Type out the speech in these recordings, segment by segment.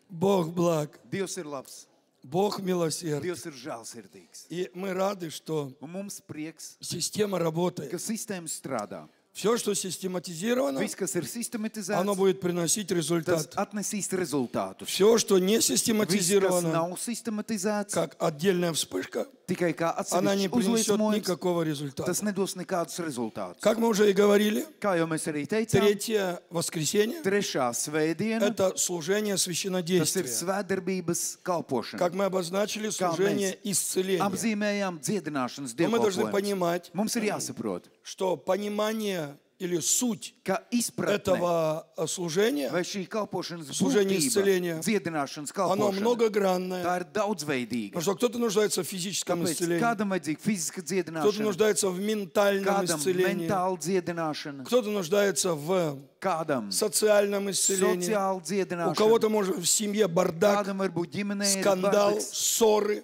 Бог благ, Dievs ir labs, Бог милосердный. Dievs ir žēlsirdīgs. И мы рады, что Un mums prieks, система работает. ka sistēma strādā. Все, что систематизировано, Viss, kas ir оно sistematizēts, будет приносить tas результат. atnesīs rezultātus. Все, что не Viss, kas систематизировано, nav sistematizēts, как отдельная вспышка, tikai kā она не atsevišķs принесет uzliesmojums, никакого результата. tas nedos nekādus rezultātus. Как мы уже и говорили, Kā jau mēs arī teicām, третье воскресенье trešā svētdiena, – это служение tas ir священнодействия. svētdarbības kalpošana. Как мы обозначили, служение исцеления. Apzīmējām dziedināšanas Но мы должны dievkalpojumus. понимать, Mums ir jāsaprot, что понимание или суть ka izpratne этого служения, vai šī kalpošanas служение исцеления, būtība, dziedināšanas оно kalpošana, многогранное. tā ir daudzveidīga. Потому что кто-то нуждается в физическом Tāpēc исцелении, kādam vajadzīga fiziska кто-то dziedināšana, нуждается в ментальном kādam исцелении, mentāla dziedināšana, кто-то нуждается в kādam социальном исцелении, sociāla у dziedināšana, кого-то может в семье бардак, kādam varbūt ģimenē ir скандал, bardaks, ссоры,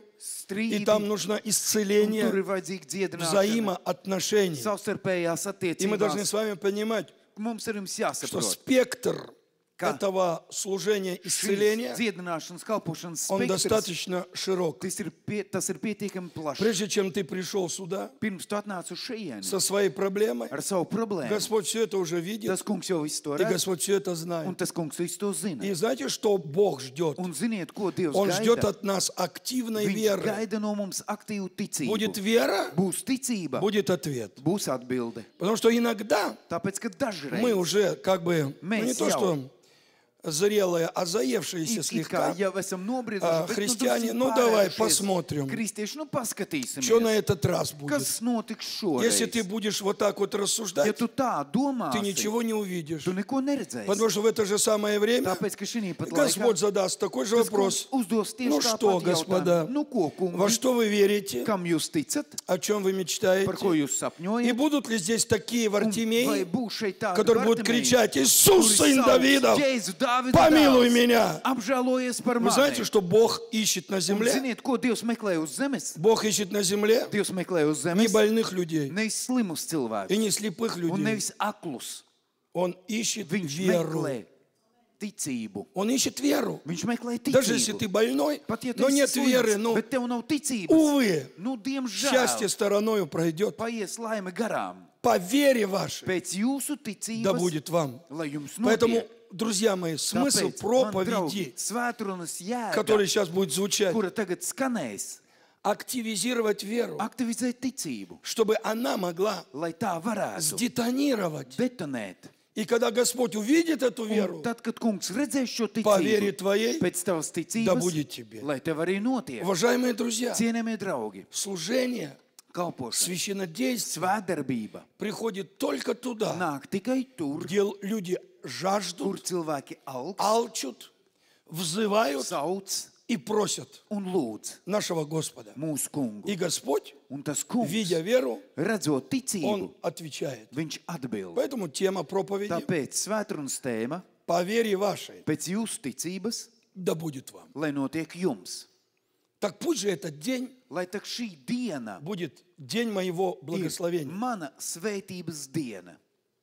и strīdi, там нужно un tur исцеление ir vajadzīga dziedināšana, взаимоотношений. savstarpējās И мы должны с attiecībās. вами понимать, Mums ir jums что jāsaprot, спектр ka этого служения šīs исцеления, dziedināšanas kalpošanas он spektrs, достаточно широк. tas ir pietiekami plašs. Прежде чем ты пришел сюда Pirms tu atnāc uz šejieni со своей проблемой, ar savu problēmu, Господь все это уже видит, tas kungs jau visu to и redz, Господь все это un знает. tas kungs visu to zina. И знаете, что Бог ждет? Un ziniet, ko Dievs Он ждет gaida? от нас активной Viņš веры. gaida no mums aktīvu ticību. Будет вера, Būs ticība, будет ответ. būs atbilde. Потому что иногда Tāpēc, ka мы dažreiz уже как бы, ну Mēs не то jau что зрелые, а заевшиеся it kā слегка, jau esam nobrieduši, bet христиане, drusciņ ну давай pārējušies. посмотрим, Kristieši, nu что на paskatīsimies, этот раз будет. kas notiks Если šoreiz. ты будешь вот так вот Ja рассуждать, tu tā domāsi, ты ничего не увидишь. tu neko neredzēsi. Потому что в это же самое время Tāpēc, ka šī pat Господь laikā задаст такой же tas вопрос. kungs uzdos tieši Ну что, tāpat господа, jautājumu. Nu ko, во kungi, что вы верите, kam jūs ticat, о чем вы par ko мечтаете? jūs И sapņojat? будут ли здесь такие Vai Вартимеи, būs šeit tādi которые будут Bartimeji, кричать: Иисус, kuri сын sauc, Давидов, Jēzu, Dāvida помилуй dēls, меня! apžēlojies par Вы знаете, mani. что Бог ищет на Un земле? ziniet, ko Dievs meklē uz zemes? Бог ищет на земле Dievs meklē uz не zemes больных людей nevis slimus и cilvēkus не слепых un людей. nevis aklus. Он ищет Viņš веру. meklē ticību. Он ищет веру. Viņš meklē Даже если ты ticību. больной, Pat ja tu но esi нет веры, slims, ну, bet tev nav ticības, увы, nu, счастье diemžēl, стороною пройдет. paies laime garām. По вере вашей Pēc jūsu да ticības, будет вам. lai jums Поэтому, notiek. друзья мои, смысл Tāpēc, man draugi, проповеди, svētrunas jēga, который сейчас будет звучать, kura tagad skanēs, активизировать веру, aktivizēt ticību, чтобы она могла lai tā varētu сдетонировать. detonēt. И когда Господь увидит эту Un веру, tad, kad kungs redzēs šo по вере ticību, твоей, pēc tavas да ticības, будет тебе. lai tev arī notiek. Уважаемые друзья, Cienējamie draugi, служение, kalpošana, священнодействие svētdarbība приходит только туда, nāk tikai tur, где люди kur жаждут, cilvēki augst, алчут, взывают sauc и просят un lūdz нашего Господа. mūsu kungu. И Господь, Un tas kungs, видя веру, redzot ticību, Он отвечает. viņš atbild. Поэтому тема проповеди Tāpēc svētrunas tēma «По вере вашей pēc jūsu ticības, да будет вам». lai notiek jums. Так пусть же этот день Lai tak šī diena будет день моего ir благословения. mana svētības diena.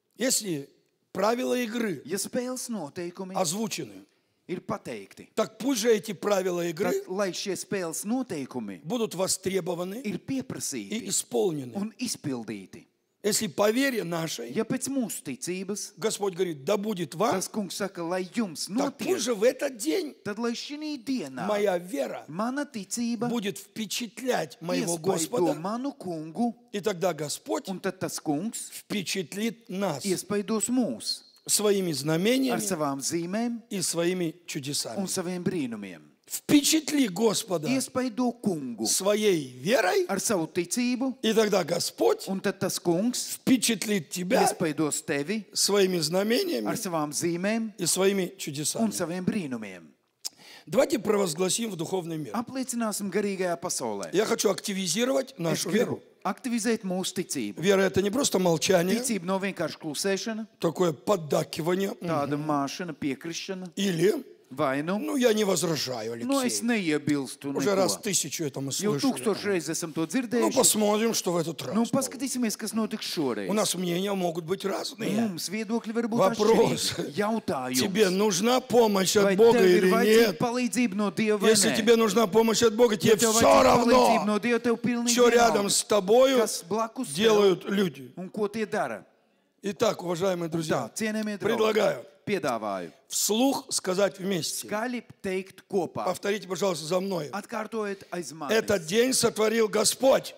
Если правила игры Ja spēles noteikumi озвучены, ir pateikti, так пусть же эти правила игры tad lai šie spēles noteikumi будут востребованы ir и pieprasīti исполнены. un izpildīti. Если по вере нашей Ja pēc mūsu ticības Господь говорит, да будет вам, tas kungs saka, lai jums так пусть notiek, же в этот день tad lai šī dienā моя вера mana ticība будет впечатлять моего iespaido Господа, manu kungu, и тогда Господь un tad tas kungs впечатлит нас iespaidos mūs своими ar знамениями savām zīmēm и своими un чудесами. saviem brīnumiem. Впечатли Господа Iespaido kungu своей верой, ar savu ticību, и тогда Господь un tad tas kungs впечатлит тебя iespaidos tevi своими ar знамениями savām zīmēm и своими un чудесами. saviem brīnumiem. Давайте провозгласим в духовный мир. Apliecināsim garīgajā pasaulē. Я хочу активизировать Es нашу gribu веру. aktivizēt mūsu ticību. Вера – это не просто молчание, Ticība nav vienkārši klusēšana, такое поддакивание, tāda māšana, piekrišana, или Vai nu, Ну, я не возражаю, nu es Алексей. neiebilstu Уже раз neko. 1000 это мы Jau слышали. 1000 reizes esam to Ну, dzirdējuši. посмотрим, что в этот раз. Nu, будет. paskatīsimies, kas notiks šoreiz. У нас мнения могут быть разные. Mums viedokļi var būt Вопрос. atšķirīgi. Jautājums. Тебе нужна помощь Vai от Бога tev ir или vajadzīga нет? palīdzība no Dieva vai Если nē? тебе нужна помощь от Бога, тебе Ja tev все vajadzīga palīdzība равно, no Dieva, tev pilnīgi что рядом vienalga, с тобою kas blakus tev делают люди. un ko tie dara. Итак, уважаемые Tā, друзья, cienējamie draugi, предлагаю piedāvāju вслух сказать вместе. skaļi teikt kopā. Повторите, пожалуйста, за мной. Atkārtojiet aiz manis. Этот день сотворил Господь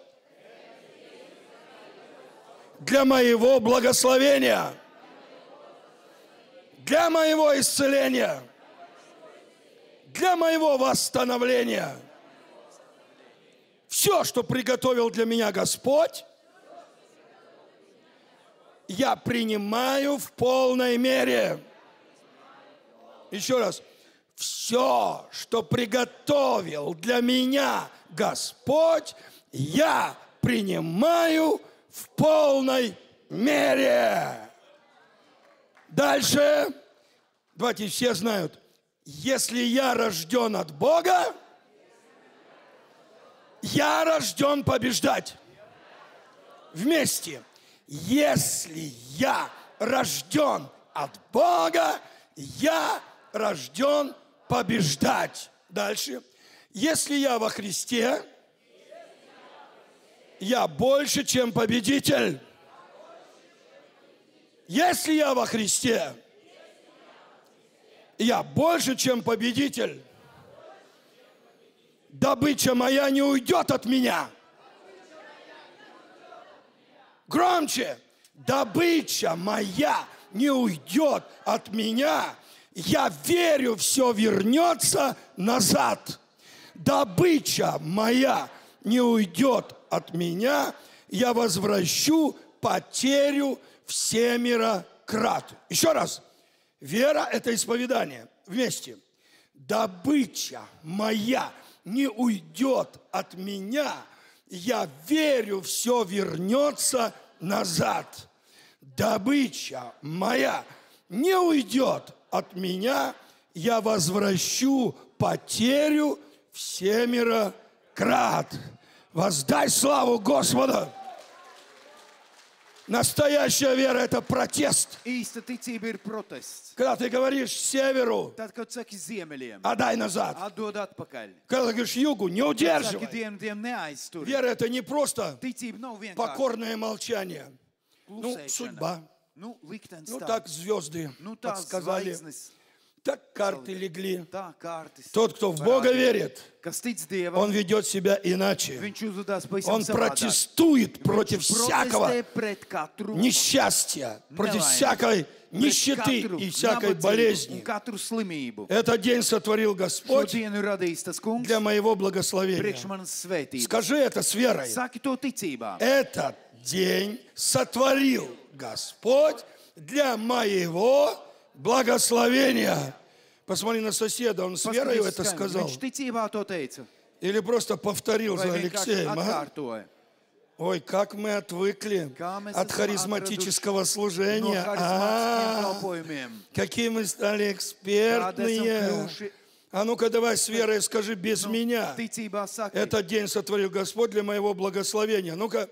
для моего благословения, для моего исцеления, для моего восстановления. Все, что приготовил для меня Господь, я принимаю в полной мере. Еще раз. Все, что приготовил для меня Господь, я принимаю в полной мере. Дальше. Давайте все знают. Если я рожден от Бога, я рожден побеждать. Вместе. Если я рожден от Бога, я рожден побеждать. Дальше. Если я во Христе, я больше, чем победитель. Если я во Христе, я больше, чем победитель. Добыча моя не уйдет от меня. Громче. Добыча моя не уйдет от меня. Я верю, все вернется назад. Добыча моя не уйдет от меня. Я возвращу потерю в 7 крат. Еще раз. Вера – это исповедание. Вместе. Добыча моя не уйдет от меня. Я верю, все вернется назад. Добыча моя не уйдет от меня. Я возвращу потерю в 7 крат. Воздай славу Господу. Настоящая вера – это протест. Īsta ticība ir protests. Когда ты говоришь северу, Tad, kad saki ziemeļiem, отдай назад. atdod atpakaļ. Когда ты говоришь югу, не Saki удерживай. dienvidiem neaiztur. Вера – это не просто Ticība nav vienkārši покорное молчание. Ну, klusēšana. судьба. Nu, liktenis Ну, tā. так звезды Nu, tā подсказали. zvaigznes. Так карты легли. Tā kārtas. Тот, кто в Бога верит, Kas tic Dievam, он ведет себя иначе. viņš uzvedās pavisam Он savādāk. протестует против Viņš всякого protestē pret katru несчастья, против nelaimi, всякой pret нищеты katru и всякой nabadzību un болезни. katru slimību. Этот день сотворил Šo Господь dienu radījis tas kungs для моего priekš благословения. manas svētības. Скажи это с верой. Saki to ticībā. Этот день сотворил Господь для моего благословения. Посмотри на соседа, он с верой Paskaties, это kā сказал? Viņš ticībā to teica. Или просто повторил Vai за vienkārši Алексеем? А? atkārtoja. Ой, как мы отвыкли Kā mēs от esam харизматического No служения. harizmātiskiem kalpojumiem. Какие мы стали Kāda esam экспертные. kļuvuši. А ну-ка давай с верой скажи без меня. Ticībā saki. Этот день сотворил Господь для моего благословения. Ну-ка.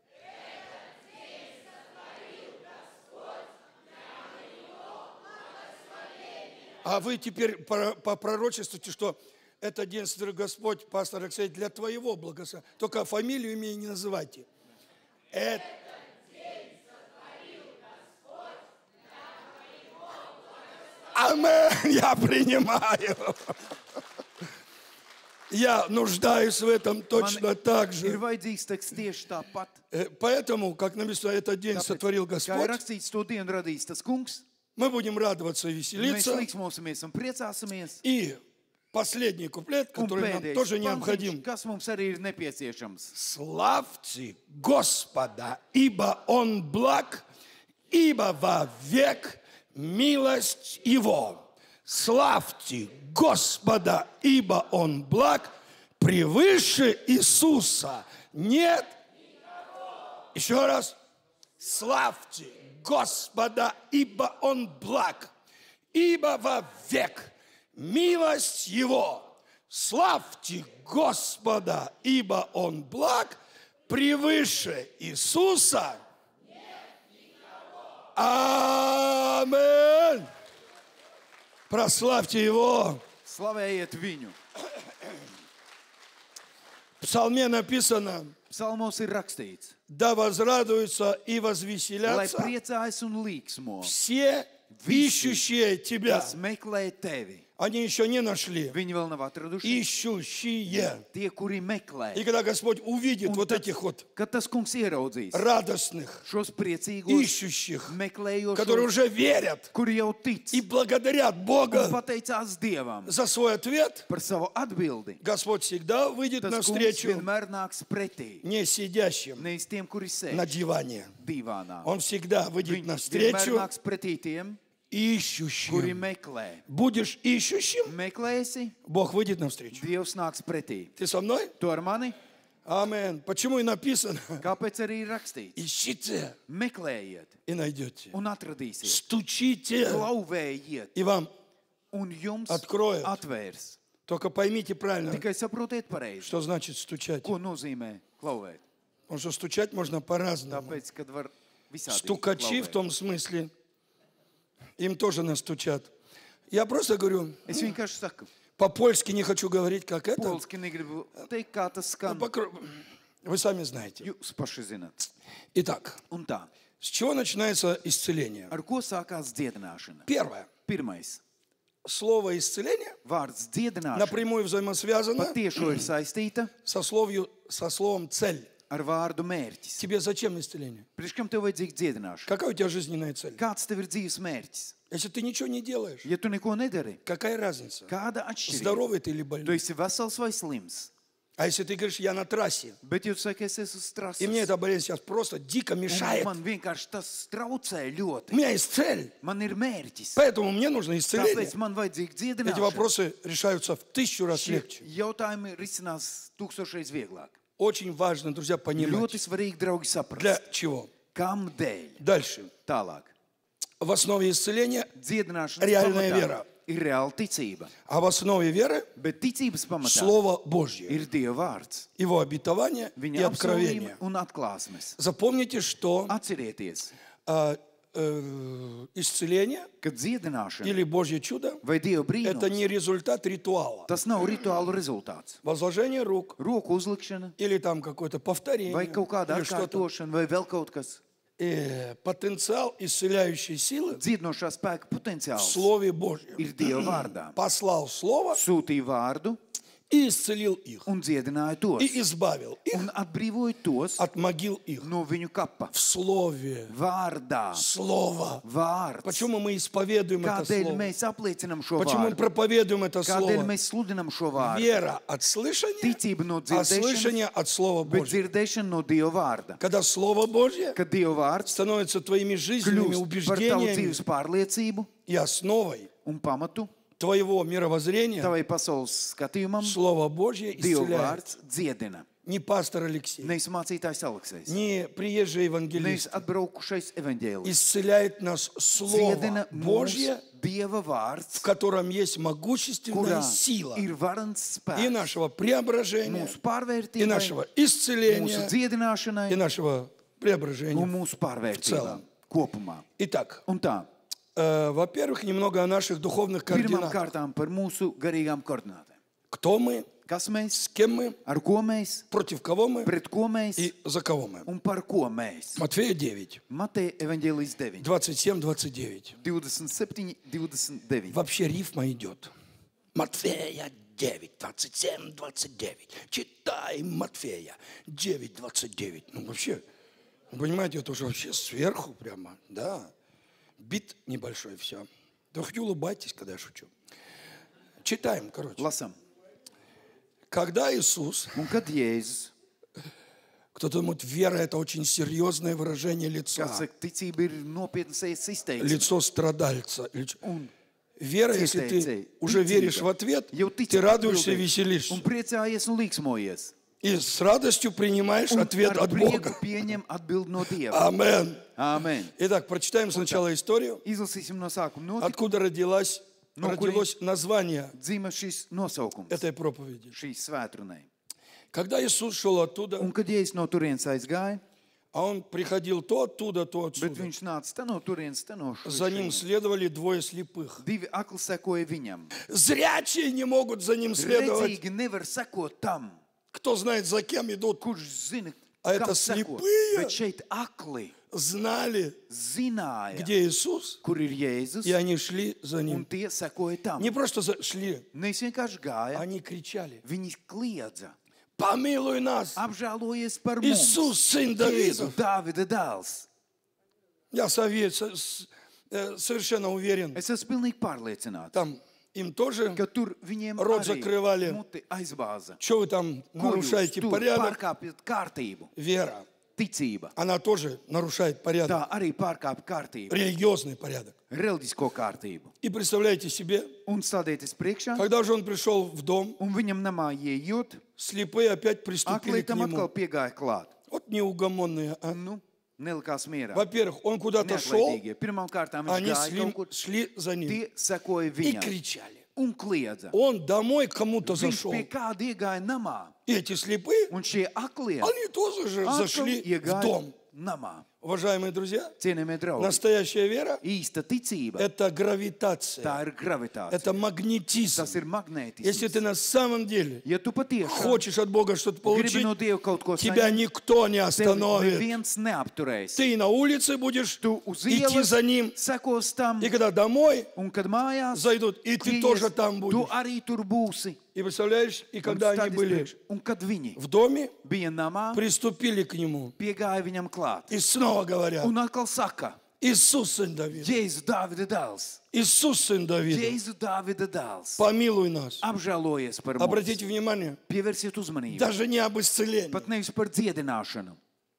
А вы теперь попророчествуйте, что этот день сотворил Господь, пастор Алексей, для твоего благословения. Только фамилию, имя не называйте. Этот день сотворил Господь для твоего благословения. Аминь, я принимаю. Я нуждаюсь в этом точно так Ir же. vajadzīgs teksts tieši tāpat. Поэтому, как написано, этот день сотворил Kā ir Господь, rakstīts, to dienu radīs tas kungs. мы будем радоваться и Mēs веселиться. liksmosimies un priecāsimies. И последний куплет, Un который нам pēdējais тоже pantiņš, необходим. kas mums arī ir nepieciešams. Славьте Господа, ибо Он благ, ибо вовек милость Его. Славьте Господа, ибо Он благ, превыше Иисуса нет никого. Еще раз. Славьте Господа, ибо Он благ, ибо вовек милость Его. Славьте Господа, ибо Он благ, превыше Иисуса. Аминь. Прославьте Его. Slavējiet viņu. В псалме написано, Psalmos ir rakstīts, да возрадуются и lai возвеселятся priecājas un līksmo, все ищущие Тебя. kas meklē tevi. Они еще не нашли. Viņi vēl nav atraduši. Ищущие. Tie, kuri meklē. И когда Господь увидит Un вот tad, этих вот kad tas kungs ieraudzīs радостных, šos priecīgos, ищущих, meklējošos, которые уже верят kuri jau tic и благодарят un Бога pateicās Dievam за свой ответ, par savu atbildi, Господь всегда выйдет tas kungs навстречу vienmēr nāks pretī. не сидящим Nevis tiem, kuri на sēž диване. divānā. Он всегда выйдет Viņš vienmēr навстречу nāks pretī tiem, ищущим. kuri meklē. Будешь ищущим, Meklēsi, Бог выйдет навстречу. Dievs nāks pretī. Ты со мной? Tu ar mani? Аминь. Почему и написано? Kāpēc arī ir rakstīts? Ищите Meklējiet и найдете. un atradīsiet. Стучите, Klauvējiet и вам un jums Откроют. atvērs. только поймите правильно, Tikai saprotiet pareizi, что значит стучать. ko nozīmē klauvēt. Потому что стучать можно по-разному. Tāpēc, kad var visādi Стукачи в klauvēt. том смысле, им тоже настучат. Я просто говорю, Es vienkārši saku, по-польски не хочу говорить, как это. polski negribu teikt, kā tas skan. Вы сами знаете. Jūs paši zināt. Итак, Un tā, с чего начинается исцеление? ar ko sākās dziedināšana? Первое. Pirmais, Слово исцеление vārds dziedināšana напрямую взаимосвязано patiešo ir saistīta со словом цель. ar vārdu mērķis. Тебе зачем исцеление? Priekš kam tev vajadzīga dziedināšana? Какая у тебя жизненная цель? Kāds tev ir dzīves mērķis? Если ты ничего не делаешь, Ja tu neko nedari, какая разница? kāda atšķirība? Здоровый ты или Tu больной? esi vesels vai slims. А если ты говоришь, я на трассе, Bet jūs sakat, es esmu uz и мне trases. эта болезнь сейчас просто дико мешает, Man vienkārši tas traucē у ļoti. меня есть цель, Man ir mērķis. поэтому мне нужно исцеление. Tāpēc man vajadzīga Эти dziedināšana. вопросы решаются в 1000 раз Šie легче. jautājumi risinās 1000 vieglāk. Очень важно, друзья, понимать, Ļoti svarīgi, draugi, для saprast, чего. kam dēļ. Дальше. Tālāk. В основе исцеления, Dziedināšanas Reālная pamatā viera. ir reāla ticība. а в основе веры Bet ticības pamatā Слово Божье, ir Dieva vārds, Его обетование и viņa откровение. apsolījumi un atklāsmes. Запомните, что Atcerieties, исцеление ka dziedināšana или Божье чудо vai Dieva это brīnums, не результат ритуала. tas nav rituālu rezultāts. Возложение рук Roku uzlikšana или там какое-то повторение vai kaut kāda или что-то. atkārtošana vai vēl kaut kas. Потенциал исцеляющей силы Dziedinošā spēka в potenciāls Слове Божьем. ir Dieva vārdā. Послал Слово Sūtīja vārdu и исцелил их. un dziedināja tos И избавил их un atbrīvoja tos от могил их. no viņu kapa. В Слове. Vārdā. Слово. Vārds. Почему мы исповедуем это Kādēļ Слово? mēs apliecinām šo Почему мы vārdu? проповедуем это Kādēļ Слово? mēs sludinām šo vārdu? Вера от слышания, Ticība no а dzirdēšanas, слышание от Слова bet Божьего. dzirdēšana no Dieva vārda. Когда Слово Божье Kad Dieva vārds становится твоими жизненными kļūst par tavu убеждениями dzīves pārliecību и основой un pamatu твоего мировоззрения, tavai pasaules skatījumam, Слово Божье Dieva исцеляет. vārds dziedina. Не пастор Алексей, Nevis mācītājs Aleksējs, не приезжий nevis евангелист. atbraukušais evaņģēlis. Исцеляет нас Слово Dziedina Божье, mūsu Dieva в vārds, котором есть могущественная kurā сила ir varants и spēks нашего преображения, mūsu и pārvērtībai, нашего mūsu исцеления, dziedināšanai и нашего un преображения. mūsu pārvērtībām kopumā. Итак, Un tā, во-первых, немного о наших духовных pirmām координатах. kārtām par mūsu garīgām koordinātēm. Кто мы, Kas mēs, с кем мы, ar ko mēs, против кого мы pret ko mēs и за кого мы. un par ko mēs. Матфея 9, Mateja evaņģēlijas 9, 27-29. 27, 29. Вообще рифма идет. Матфея 9, 27-29. Читаем Матфея 9, 29. Ну вообще, вы понимаете, это уже вообще сверху прямо, да. Бит небольшой, все. Да хоть улыбайтесь, когда я шучу. Читаем, короче. Lasam. Когда Иисус, Un kad Jēzus, кто-то думает, вера это очень серьезное выражение kas лица. saka, ticība ir nopietnas izteiksme. Лицо страдальца. Un Вера, если ты Цей, уже ticība. веришь в ответ, Jau tici ты радуешься и atbildēji веселишься. un priecājies un līksmojies. И с радостью принимаешь Un ответ ar от prieku Бога. pieņem atbildi no Dieva. Амен. Āmen. Итак, прочитаем сначала историю, Izlasīsim no sākuma notikumu, откуда родилась No родилось название dzima šis nosaukums этой проповеди. šīs svētrunai. Когда Иисус шел оттуда, Un kad Jēzus no turienes aizgāja, а Он приходил то оттуда, то bet отсюда, viņš nāca te no turienes, te no за Ним šurienes. следовали двое слепых. Divi akli sekoja viņam. Зрячие не могут за Ним следовать. Redzīgi nevar sekot tam, Кто знает, за кем идут, kurš zina, А kam это seko. слепые. Bet šeit akli знали, zināja, где Иисус, kur ir Jēzus, и они шли за un Ним. tie sekoja tam. Не просто шли, Nevis vienkārši gāja, они кричали: viņi kliedza. помилуй нас, Apžēlojies par mums. Иисус, сын Jēzu, Давидов. Dāvida dēls. Я совершенно уверен, Es esmu pilnīgi pārliecināts, там им тоже, ka tur viņiem Rot arī закрывали. muti aizbāza. что вы там Ko jūs нарушаете tur порядок, pārkāpjat kārtību? вера, Ticība. она тоже нарушает порядок, Tā arī pārkāpj kārtību, религиозный порядок. reliģisko kārtību. И представляете себе, Un stādieties priekšā, когда же он пришел в дом, un viņam namā ieejot, слепые опять приступили к aklītam atkal нему. piegāja klāt. Вот неугомонные. А? Nu, nelikās mierā. Во-первых, он куда-то шел, Neatlaidīgie. Pirmām kārtām viņš они gāja kaut kur, шли за ним tie sekoja и viņam кричали. un kliedza. Он домой к кому-то Viņš зашел. pie kāda iegāja namā, И эти слепые, un šie aklie они тоже же atkal зашли в iegāja дом. namā. Уважаемые друзья, Cienījamie draugi, настоящая вера īsta ticība, – это гравитация, tā ir gravitācija, это магнетизм. tas ir Если ты magnētisms. на самом деле Ja tu patiešām хочешь от Бога что-то gribi получить, no Dieva kaut ko тебя saņemt, никто не tevi остановит. neviens neapturēs. Ты на улице будешь Tu uz идти ielas за ним, sekos tam, и когда домой un kad mājās зайдут, и ты kliedz, тоже там tu будешь. arī tur būsi. И представляешь, и Un когда они stādies были priekš. Un kad viņi в доме, bija namā, приступили к нему piegāja viņam klāt. и снова говорят: Un atkal saka, Иисус, сын Давида, Jēzu Dāvida dēls, Иисус, сын Давида, Jēzu Dāvida dēls, помилуй нас. apžēlojies par mums. Обратите внимание, Pievērsiet uzmanību. даже не об исцелении, Pat nevis par dziedināšanu,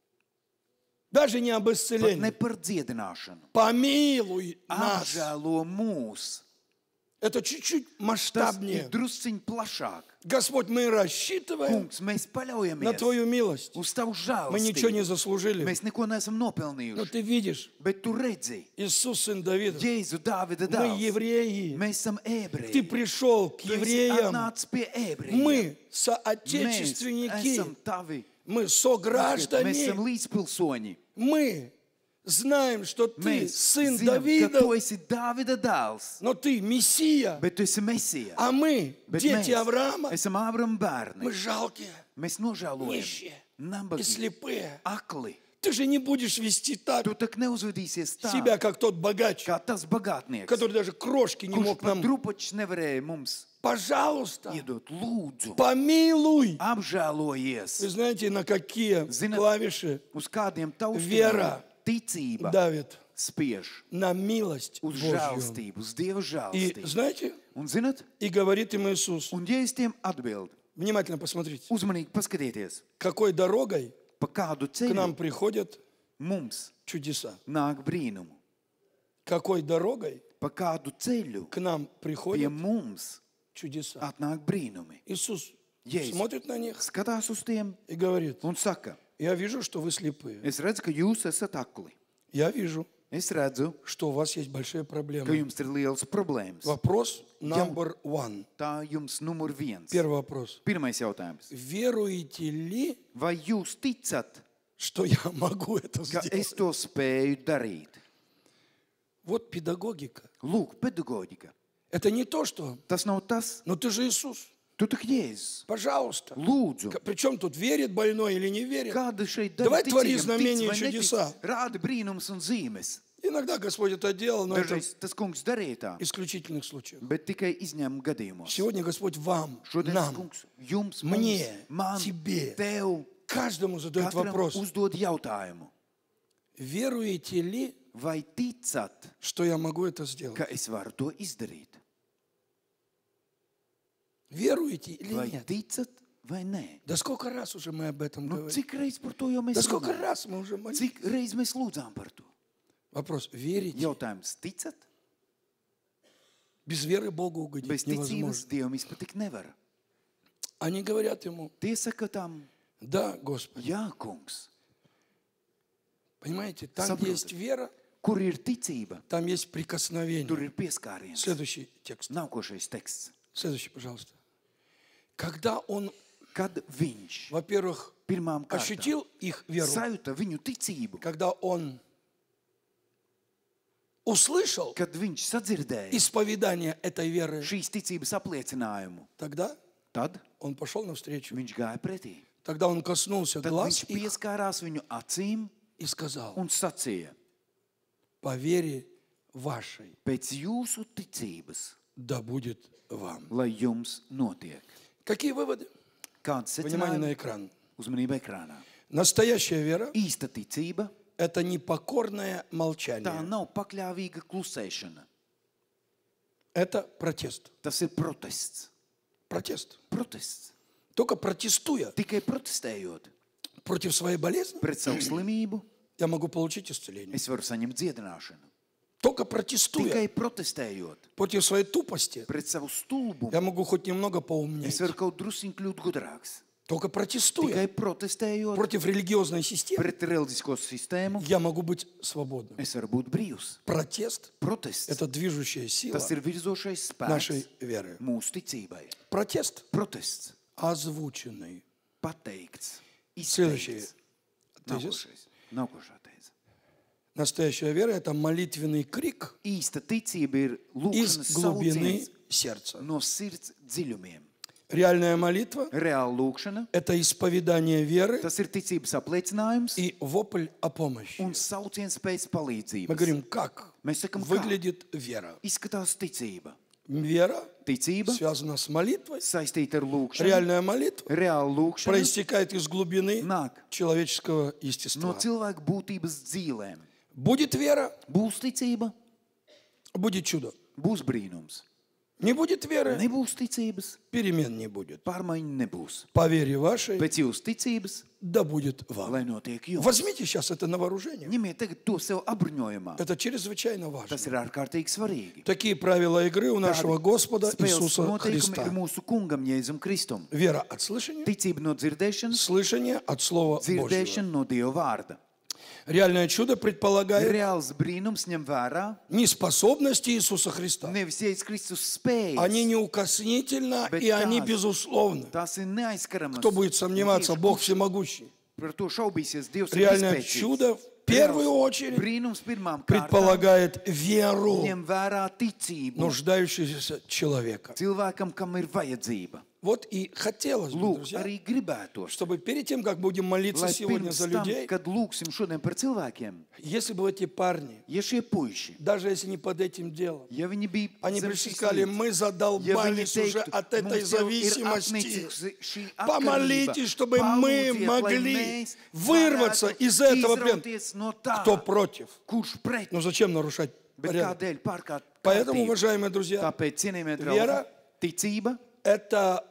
даже не об pat ne исцелении. par dziedināšanu. Помилуй нас. Apžēlo mūs. Это чуть-чуть Tas масштабнее. ir drusciņ plašāk. Господь, мы рассчитываем Kungs, mēs на paļaujamies Твою милость. uz Tavu Мы ничего не žēlastību. заслужили. Mēs neko neesam Но nopelnījuši. ты видишь, Bet tu redzi, Иисус, сын Давида, Jēzu Dāvida мы dēls. евреи. Mēs esam Ты ebreji. пришел к Tu esi евреям. atnācis pie ebrejiem. Мы Mēs соотечественники. esam tavi. Мы Mēs сограждане. esam līdzpilsoņi. Мы знаем, что ты Mēs сын zinām, ka tu Давида, esi Dāvida dēls, но ты Мессия. bet tu esi Mesija. А мы, Bet дети mēs Авраама, esam Ābrama bērni. мы жалкие, Mēs nožēlojam, нищие и nabagi, слепые. akli. Ты же не будешь вести так Tu tak neuzvedīsies tā, себя, как тот богач, kā tas bagātnieks, который даже крошки не kurš мог pat нам. drupačs nevarēja mums Пожалуйста, iedot. Lūdzu, помилуй. apžēlojies. Вы знаете, на какие Ziniet, клавиши Uz kādiem Viera taustiem ticība давит? spiež На милость uz Божью. žēlstību, uz Dieva И žēlstību. знаете, Un zinat, и говорит им Иисус, un ja es tiem atbildu, внимательно посмотрите, uzmanīgi paskatieties, какой дорогой pa kādu к нам ceļu приходят mums чудеса. nāk brīnumu, Какой дорогой pa kādu ceļu к нам pie приходят mums чудеса. atnāk brīnumi. Иисус Jēzus смотрит на них skatās uz tiem и говорит: un saka, я вижу, что вы слепые. es redzu, ka jūs esat akli. Я вижу, Es redzu, что у вас есть большие ka проблемы. jums ir liels problēmas. Вопрос number one. Tā jums numur viens. Первый вопрос. Pirmais jautājums. Веруете ли, Vai jūs ticat, что я могу это ka es сделать? to spēju darīt? Вот педагогика. Lūk, pedagoģika. Это не то, что... Tas nav tas, Но ты же Иисус. tu tak Jēzus. Пожалуйста. Lūdzu, Причем тут верит больной или не верит? kāda šeit Давай dara твори ticīgam, знамения и tic vai netic, чудеса. rāda brīnums un zīmes. Иногда Господь это делал, но это Dažreiz tas kungs darīja tā, исключительных случаев. bet tikai izņēmuma gadījumos. Сегодня Господь вам, Šodien tas нам, kungs jums, мне, mums, man, тебе, tev, каждому задает katram вопрос. uzdod jautājumu. Веруете ли, Vai ticat, что я могу это сделать? ka es varu to izdarīt? Веруете или Vai нет? ticat vai nē? Да сколько раз уже мы об этом Nu, говорим? cik reiz par to jau mēs Да сколько runājam? раз мы уже молились? Cik reiz mēs lūdzām par to? Вопрос, верите? Jautājums, ticat? Без веры Богу Bez угодить ticības невозможно. Dievam izpatikt nevar. Они говорят ему: Tie saka tam, да, Господи. jā, kungs. Понимаете, там, где Saprotat. есть вера, Kur ir ticība, там есть tur прикосновение. ir pieskāriens. Следующий текст. Nākošais teksts. Следующий, пожалуйста. Когда он, Kad viņš во-первых, pirmām kārtām ощутил их веру, sajūta viņu ticību, когда он услышал kad viņš sadzirdēja исповедание этой веры, šīs ticības apliecinājumu, тогда tad он пошел навстречу. viņš gāja pretī. Тогда он коснулся Tad глаз viņš их pieskārās viņu acīm и сказал: un sacīja: по вере вашей pēc jūsu ticības, да будет вам. lai jums notiek. Какие выводы? Kāds Внимание на secinājums? экран. Uzmanība ekrānā. Настоящая вера Īsta ticība, – это непокорное tā молчание. nav pakļāvīga klusēšana. Это протест. Tas ir protests. Протест. Protests. Только протестуя Tikai protestējot против своей болезни, pret savu slimību, я могу получить исцеление. es varu saņemt dziedināšanu. Только протестуя Tikai protestējot против своей тупости, pret savu stulbumu, я могу хоть немного es поумнеть. varu kaut drusiņ kļūt gudrāks. Только протестуя Tikai protestējot против религиозной системы, pret reliģisko sistēmu, я могу быть свободным. es varu būt brīvs. Протест Protests. – это движущая сила Tas ir virzošais нашей spēks веры. mūsu ticībai. Протест Protests. озвученный. Pateikts. Следующий Izteikts. тезис. Nākošā tēze. Настоящая вера – это молитвенный крик Īsta ticība ir из lūkšanas глубины sauciens сердца. no sirds dziļumiem. Реальная молитва Reāla lūkšana, – это исповедание веры tas ir ticības apliecinājums и вопль о помощи. un sauciens pēc Мы palīdzības. говорим, как Mēs sakam, kā выглядит вера. izskatās ticība. Вера Ticība связана с молитвой. saistīta ar lūkšanu. Реальная молитва Reāla lūkšana проистекает из глубины nāk человеческого no естества. cilvēka būtības dzīvēm. Будет вера, Būs ticība, будет чудо. būs brīnums. Не будет веры, Nebūs ticības, перемен не будет. pārmaiņu nebūs. По вере вашей Pēc jūsu ticības, да будет вам. lai notiek jums. Возьмите сейчас это на вооружение. Ņemiet tagad to sev apbruņojumā. Это чрезвычайно важно. Tas ir ārkārtīgi svarīgi. Такие правила игры у нашего Господа Spēles Иисуса noteikumi ir Христа. mūsu kungam Jēzum Kristum. Вера от слышания, Ticība no dzirdēšanas, слышание от Слова Божьего. dzirdēšana no Dieva vārda. Реальное чудо предполагает Reāls brīnums ņem vērā неспособность Иисуса Христа. nevis Jēzus Kristus spējas. Они неукоснительно Bet и они tās- безусловны. Tās ir neaizskaramas. Кто будет сомневаться, Бог всемогущий. Par to šaubīsies, Dievs ir Реальное vispēcīgs. чудо в первую очередь Brīnums pirmām kārtām предполагает веру ņem vērā ticību нуждающегося человека. cilvēkam, kam ir vajadzība. Вот и хотелось бы, Lūk, друзья, arī gribētos, чтобы перед тем, как будем молиться lai сегодня pirms за tam, людей, kad lūksim šodien par cilvēkiem, если бы эти парни, ja šie puiši, даже если не под этим делом, ja viņi bija они zem пришли и šīs сказали, lietas, мы ja viņi задолбались уже teiktu, от этой mums jau ir зависимости. atnīcis šī atkarība, Помолитесь, чтобы мы palūdziet, lai могли mēs вырваться varētu из этого плена. izrauties no tā, Кто против? kurš pret, Ну зачем нарушать bet порядок? kādēļ pārkārt Поэтому, kārtību. уважаемые друзья, Tāpēc, cienījamie Viera- draugi, ticība, это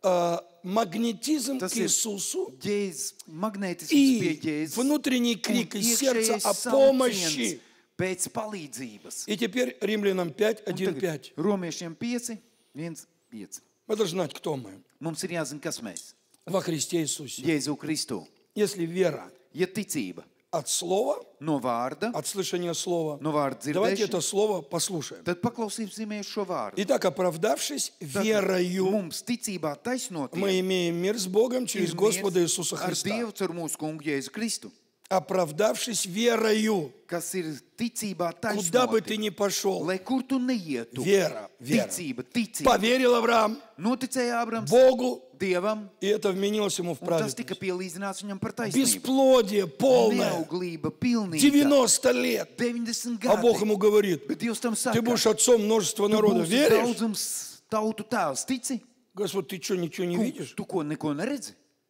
магнетизм tas к ir Иисусу Jēzus, magnētisms pie и Jēzus, внутренний un крик из сердца iekšējais о sauciens помощи. pēc palīdzības. И теперь Римлянам 5, Un 1, tagad 5. Romiešiem 5, 1, 5. Мы должны знать, кто мы. Mums ir jāzina, kas mēs. Во Христе Иисусе. Jēzu Kristu. Если вера Ja ticība от слова, no vārda, от слышания слова, no vārda давайте это dzirdēšanas, слово послушаем. tad paklausīsimies šo vārdu. Итак, оправдавшись верою, Mums ticībā taisnoties мы имеем мир с Богом через ir Господа miers Иисуса ar Христа. Dievu caur mūsu kungu Jēzu Kristu, Оправдавшись верою, kas ir ticībā куда бы ты taisnoties. ни пошел, Lai kur tu neietu, вера, вера. ticība, Поверил Авраам noticēja Ābrams Богу, Dievam, и это вменилось ему в un tas tika праведность. pielīdzināts viņam par taisnību. Бесплодие полное, Neauglība pilnīga, 90 лет. 90 А Бог gadi. ему говорит, Bet Dievs tam ты saka, будешь отцом множества tu народа. būsi Веришь? daudzums tautu tēvs, tici? Господь, ты что, ничего не видишь? Tu ko neko neredzi?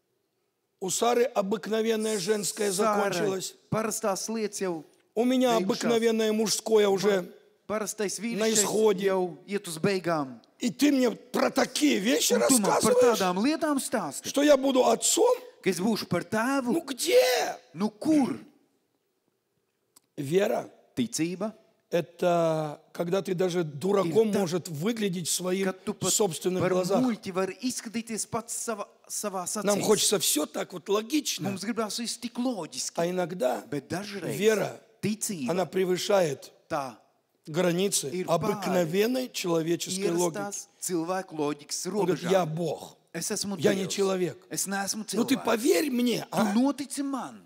У Сары обыкновенное женское Sārai, закончилось. parastās lietas jau, У меня Beigušās. обыкновенное мужское уже. parastais Na vīrišķis izhodi. jau iet uz beigām. И ты мне про такие вещи Un tu man par рассказываешь, tādām lietām stāsti, что я буду отцом? ka es būšu par tēvu. Ну где? Nu kur? Вера Ticība, – это когда ты даже дураком И так, может выглядеть в своих kad tu pat собственных par глазах. muļķi vari izskatīties pats savā Нам sacīs. хочется все так вот логично. Mums gribās viss tik loģiski, А иногда bet dažreiz вера ticība, она превышает tā границы Ir обыкновенной человеческой логики. ierastās cilvēku loģikas Он говорит, я robežām. Бог, Es esmu я не Dievs. человек. Es neesmu Ну ты cilvēks. поверь мне, Tu а? notici man.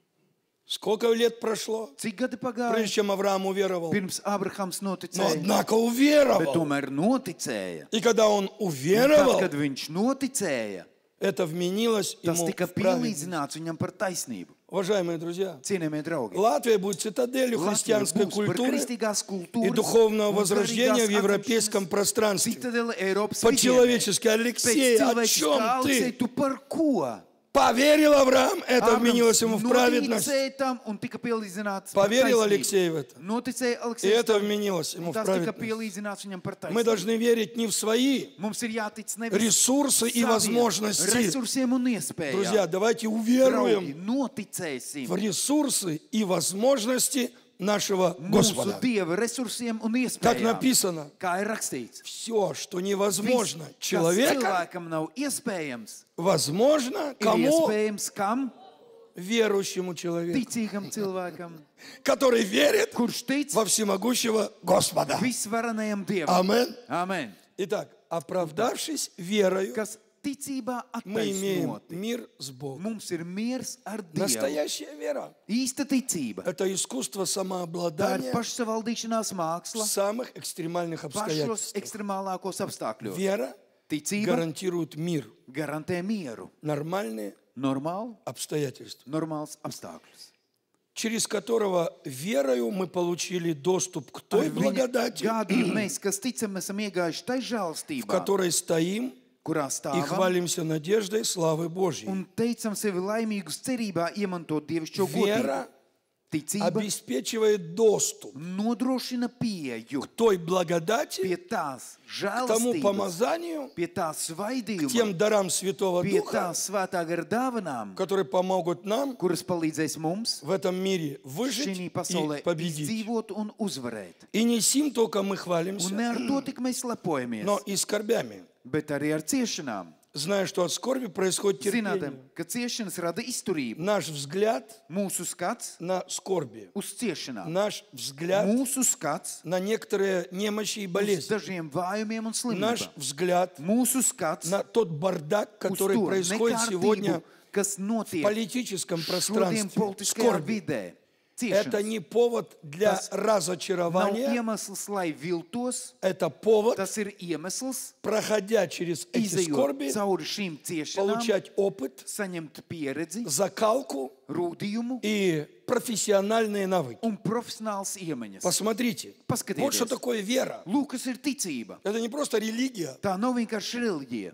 Сколько лет прошло, Cik gadi pagāja? прежде чем Авраам уверовал? Pirms Abrahams Но noticēja, однако bet уверовал. tomēr noticēja. И когда он Un tad, уверовал, kad viņš noticēja, это вменилось tas ему tika в праведность. pielīdzināts viņam par taisnību. Уважаемые друзья, Cienījamie draugi, Латвия будет цитаделью Latvija христианской būs par культуры kristīgās и kultūras духовного un возрождения в garīgās европейском atzimšanas пространстве. citadele Eiropas По-человечески, vidienē. Алексей, Pēc о cilvēciskā чем Aleksej, ты? tu par ko? Поверил Авраам, это вменилось ему в праведность. noticēja tam un tika pielīdzināts par Поверил taisnību. Алексей в это. Noticēja И Aleksejs это tam, вменилось ему un в tas tika праведность. pielīdzināts viņam par Мы taisnību. должны верить не в свои Mums ir jātic nevis ресурсы и saviem возможности. resursiem un iespējām. Друзья, давайте Draugi, уверуем noticēsim в ресурсы и возможности нашего mūsu Господа. Dieva resursiem un Как iespējām. написано, Kā ir rakstīts. все, что Viss, невозможно kas человека, cilvēkam nav iespējams, возможно ir кому? iespējams kam? Верующему человеку, Ticīgam cilvēkam, который верит kurš tic во всемогущего Господа. visvarenajam Dievam. Amen. Amen. Итак, оправдавшись верою, Kas ticībā мы имеем attaisnoti. мир с Богом. Mums ir miers ar Dievu. Настоящая вера Īsta ticība. – это искусство Tā ir самообладания pašsavaldīšanās в māksla самых экстремальных pašos обстоятельствах. ekstremālākos apstākļos. Вера Ticība гарантирует мир, garantē mieru. нормальные Normāli, обстоятельства, normāls apstākļus. через которого верою мы получили достуp к той Ar viņa благодати, gādību mēs, kas ticam, esam iegājuši tai в žēlstībā, которой стоим kurā и stāvam хвалимся надеждой славы Божьей. un teicam sevi laimīgus cerībā iemantot dievišķo Вера godību. Ticība обеспечивает доступ nodrošina pieeju к той благодати, pie tās к тому žēlstības, помазанию, pie tā к svaidījuma, тем дарам Святого pie Духа, tā svētā gara dāvanām, которые помогут нам kuras palīdzēs mums в этом мире выжить šī и pasaulē победить. izdzīvot un uzvarēt. И не сим только мы Un хвалимся, ne ar to tik mēs lepojamies, но и скорбями, bet arī ar ciešanām. зная, что от скорби происходит Zināt, терпение. ka ciešanas rada izturību. Наш взгляд Mūsu skats на скорби, uz ciešanām, наш взгляд mūsu skats на некоторые немощи и uz болезни, dažiem vājumiem un наш slimībām, взгляд mūsu skats на тот бардак, uz который to происходит сегодня nekārtību, kas в notiek политическом šodien пространстве. politiskajā Скорби. vidē. Это Ciešanas не повод для Tas nav разочарования, iemesls, lai viltos, это повод, tas ir iemesls, проходя через эти izejot скорби, cauri šīm ciešanām, получать опыт, saņemt pieredzi, закалку rūtījumu и профессиональные навыки. un profesionāls iemaņas. Посмотрите, Paskatieties. вот что такое вера. Lūk, kas ir ticība. Это не просто религия Tā nav vienkārši reliģija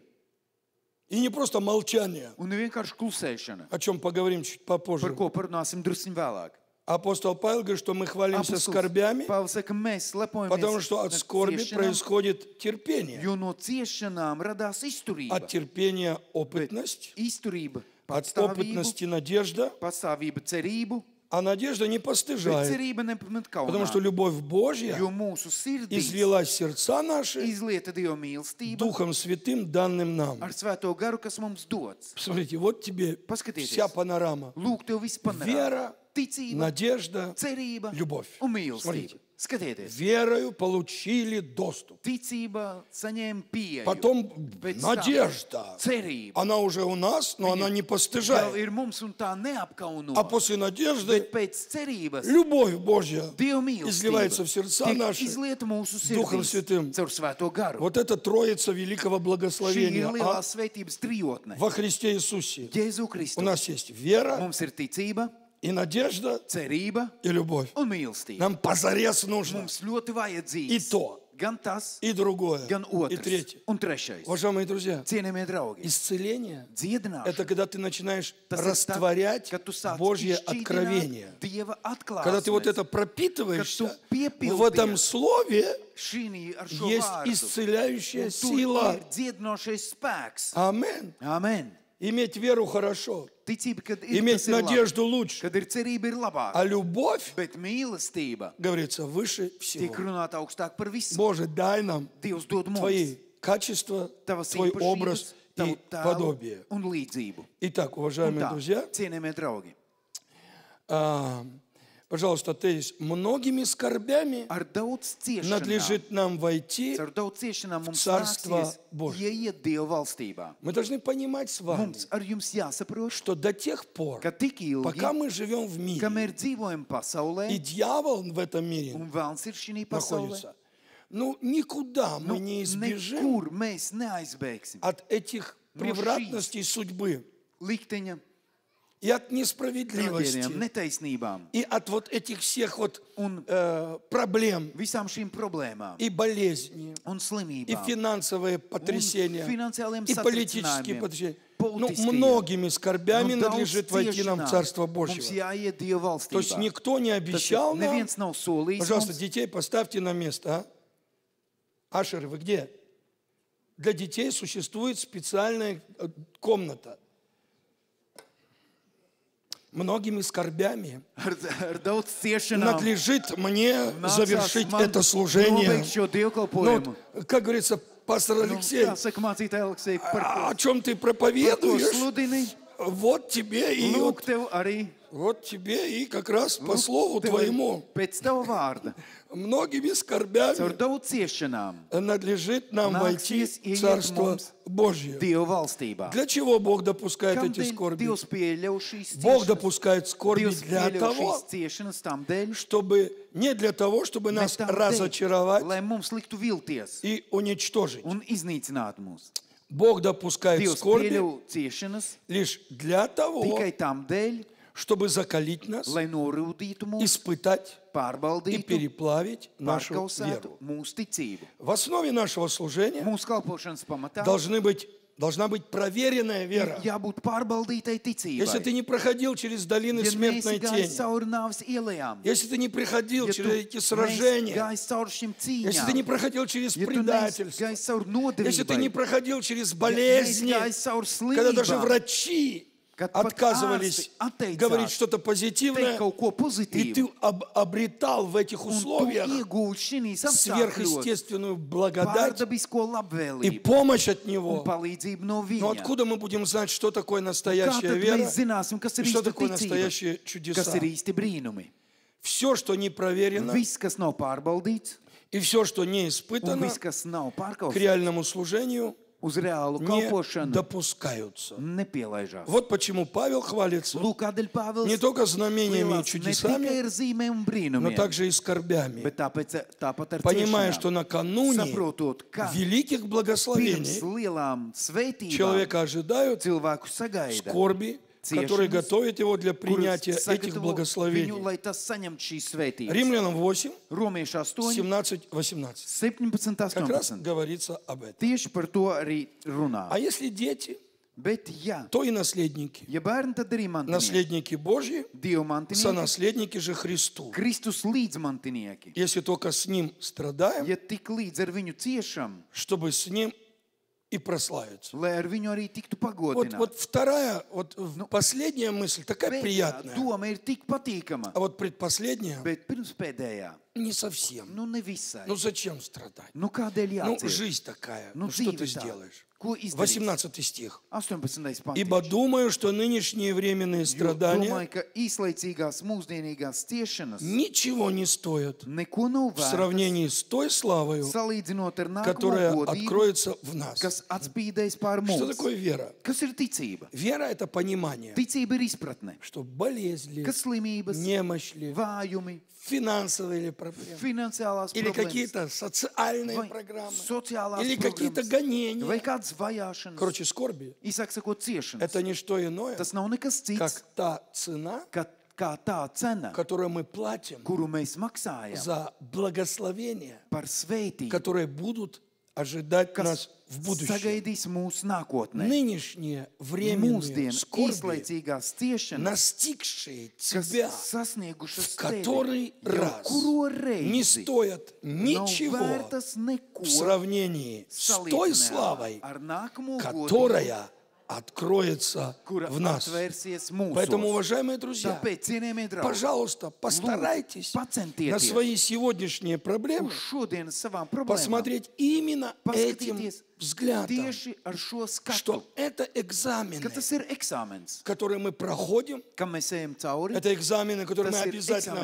и не просто молчание, un ne vienkārši klusēšana, о чем поговорим чуть par попозже. ko parunāsim drusciņ vēlāk. Апостол Павел говорит, что мы хвалимся Apostols скорбями, Pāvils saka, mēs потому lepojamies что от ar скорби ciešanām, происходит терпение, jo no ciešanām radās izturība. от терпения опытность, Izturība, от patstāvība, опытности надежда, patstāvība cerību, а надежда не bet постыжает, cerība nepamet потому kaunā. что любовь Божья Jo mūsu sirdīs излилась в сердца наши izlieta Dieva mīlestība Духом Святым, данным нам. ar svēto garu, kas mums dots. Посмотрите, вот тебе Paskatieties. вся панорама. Lūk, tev viss panorāma. Вера, Ticība, надежда, cerība любовь. un mīlestība. Смотрите. Skatieties, Верою получили доступ. ticība saņēma pieeju. Потом Pēc tam надежда. cerība. Она уже у нас, но она не Jau постыжает. ir mums un tā neapkauno. А после надежды Bet pēc cerības любовь Божья Dieva mīlestība изливается в сердца tiek наши izlieta mūsu Духом sirdīs Святым. caur svēto garu. Вот это троица великого Šī благословения ir lielā svētības trijotne. во Христе Иисусе. Jēzu У Kristu. нас есть вера Mums ir ticība, и надежда cerība и любовь. un mīlestība. Нам позарез нужно Mums ļoti и vajadzīgs то, gan tas, и другое, gan и otrs третье. un trešais. Уважаемые друзья, Cienījamie draugi, исцеление – dziedināšana. это когда ты начинаешь Tas ir tad, растворять kad tu sāc Божье izšķīdināt откровение. Dieva Когда ты вот atklāsmes. это пропитываешься, Kad tu piepildies в этом слове Šī ar šo есть vārdu. исцеляющая Un tur сила. ir dziedinošais spēks. Амен. Amen. Иметь веру хорошо, Ticība, kad ir, иметь tas ir labi. надежду лучше. Kad ir cerība, ir labāk. А любовь, Bet mīlestība говорится, выше tiek всего. runāta augstāk par visu. Боже, дай нам Dievs dod mums твои качества, tavas твой īpašības, образ и tavu tēlu подобие. un līdzību. Итак, Un уважаемые tā, друзья, cienījamie draugi, а, Пожалуйста, то есть многими скорбями Ar daudz ciešanām, надлежит нам войти. ar daudz ciešanām mums Царство nāksies Божье. ieiet Dieva valstībā. Мы должны понимать с вами, Mums ar jums jāsaprot, что до тех пор, ka tik ilgi, пока мы живем в мире, kamēr dzīvojam и pasaulē, дьявол в этом мире un vēlns ir šī pasaulē, находится, ну никуда мы не избежим nekur mēs neaizbēgsim. от этих превратностей судьбы Likteņa и от несправедливости, traģēdijām, netaisnībām и от вот этих всех вот un проблем, visām šīm problēmām и болезней, un и slimībām. финансовые потрясения, финансовым и политические satricinājumiem, потрясения. Ну, politiskiem. многими скорбями Nu, daudz надлежит войти нам в ciešanām Царство mums Божье. jāiet Dieva То есть valstībā. никто не Tas обещал нам. neviens nav solījis Пожалуйста, mums. детей поставьте на место. А? Ашеры, вы где? Для детей существует специальная комната. Многими скорбями Ar daudz ciešanām надлежит мне nācās завершить man это служение. nobeigt šo Ну, dievkalpojumu. вот, как говорится, пастор Nu, Алексей, kā saka mācītāja Aleksei, par о чем ты ko проповедуешь? sludini, Вот тебе и lūk tev arī, вот тебе и как раз по lūk слову tev твоему. pēc tava vārda. Многими Caur скорбями daudz ciešanām надлежит нам войти nāksies в ieiet Царство mums Божье. Dieva valstībā. Для чего Бог допускает эти Kādēļ скорби? Dievs pieļauj šīs Бог ciešanas? допускает скорби Dievs для pieļauj того, šīs ciešanas tam dēļ, чтобы не для того, чтобы ne нас tam dēļ, разочаровать lai mums liktu vilties и уничтожить. un iznīcināt mūs. Бог допускает Dievs скорби pieļauj ciešanas лишь для того, tikai tam dēļ, чтобы закалить нас, lai norūdītu mūs, испытать и pārbaudītu, переплавить нашу pārkausētu веру. mūsu ticību. В основе нашего служения Mūsu kalpošanas pamatā должна быть проверенная вера. jābūt pārbaudītai Если ты ticībai. не проходил через долины Ja смертной neesi gājis тени, cauri nāves ielējām, если ты не проходил ja через эти tu neesi сражения, gājis cauri šīm если ты не cīņām, проходил через ja tu neesi предательство, gājis cauri если ты не nodevībai, проходил через ja neesi болезни, gājis cauri когда даже slimībām, врачи kad pat отказывались ārsti atteicās говорить что-то teikt позитивное, kaut ko и ты pozitīvu, обретал в этих un tu условиях iegūsi šīs apstākļos сверхъестественную благодать pārdabisko и labvēlību помощь от un Него. palīdzību no Но viņa. откуда мы будем знать, что такое Kā настоящая tad вера mēs zināsim, kas ir и что īsta такое ticība, настоящие kas чудеса? ir īsti brīnumi? Все, что не проверено, Viss, kas nav pārbaudīts, и все, что не un испытано, viss, kas nav к pārkausīts, реальному служению uz reālu не kalpošanu допускаются. nepielaižās. Вот почему Павел хвалится Lūk, kādēļ Pāvils не только знамениями и lielās ne tikai чудесами, ar zīmēm un но brīnumiem, также и скорбями, bet tāpat ar понимая, что ciešanām. накануне Saprotot, ka великих pirms благословений lielām svētībām человека ожидают cilvēku sagaida, скорби, которые ciešanas, готовят его для принятия kuras этих sagatavo viņu, благословений. lai tas saņemtu šīs svētības. Римлянам 8, Romieši 8, 17-18. 17, Как раз 18. говорится об этом. Tieši par to arī runā. А если дети, Bet ja, то и наследники. ja bērni, tad arī mantinieki. Наследники Божьи, Dievu mantinieki, сонаследники же Христу. Kristus līdzmantinieki. Если только с Ним страдаем, Ja tik līdz ar viņu ciešam, чтобы с Ним и прославиться. lai ar viņu arī tiktu Вот pagodināti. вторая, последняя мысль, такая Pēdējā приятная. doma ir tik patīkama, А вот предпоследняя bet pirms pēdējā, не совсем. nu nevisai. Ну зачем страдать? Nu kādēļ Ну, jācieš? жизнь такая. Nu Ну, что ты dzīve tā. сделаешь? Ko izdarīt? 18 стих. 18. pants. Ибо думаю, что нынешние временные страдания Domāju, ka īslaicīgās mūsdienīgās ciešanas ничего не стоят neko nav в vērtas, сравнении с той славою, salīdzinot ar nākamo которая godību, откроется в нас. kas atspīdēs pār Что mums. такое вера? Kas ir ticība? Вера – это понимание, Ticība ir izpratne, что болезнь ли, ka slimības, немощь ли, vājumi, финансовые ли проблемы, finansiālās или problēmas, какие-то социальные vai программы, sociālās или какие-то programmas, гонения. vai kādas vajāšanas, Короче, скорби īsāk sakot, ciešanas. – это не что иное, Tas nav nekas как cits, та цена, kā tā cena, которую мы платим kuru mēs maksājam за благословения, par svētību, которые будут ожидать kas нас в будущем. sagaidīs mūsu nākotnē. Нынешние временные Mūsdienu скорби, īslaicīgās ciešanas, настигшие kas тебя, sasniegušas в который tevi, jau раз kuro не reizi стоят nav ничего vērtas neko в сравнении с той salīdzinājumā славой, ar nākamo godību, которая откроется kura в нас. atvērsies Поэтому, mūsos. уважаемые друзья, Tāpēc, cienījamie draugi, пожалуйста, постарайтесь на pacentieties свои сегодняшние проблемы uz šodienas savām problēmām посмотреть именно этим paskatīties взглядом, tieši ar šo skatu, что это экзамены, ka tas ir eksāmens, которые мы проходим, kam mēs ejam cauri. это экзамены, которые мы Tas ir обязательно eksāmeni,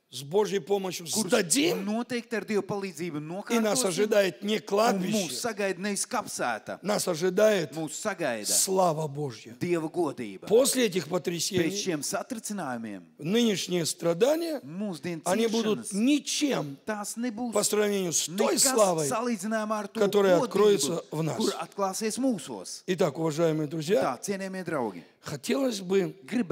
с Божьей помощью kurus сдадим, noteikti ar Dieva palīdzību и нас nokārtosim, ожидает не un mūs кладбище, sagaida nevis kapsēta, нас ожидает mūs sagaida слава Божья. Dieva godība. После этих Pēc потрясений šiem satricinājumiem нынешние страдания, mūsdienu они будут ciešanas, ничем tās nebūs по сравнению с той nekas славой. salīdzinājumā ar to которая godību, откроется в нас. kur atklāsies mūsos. Итак, уважаемые друзья, Tā, cienījamie draugi, хотелось бы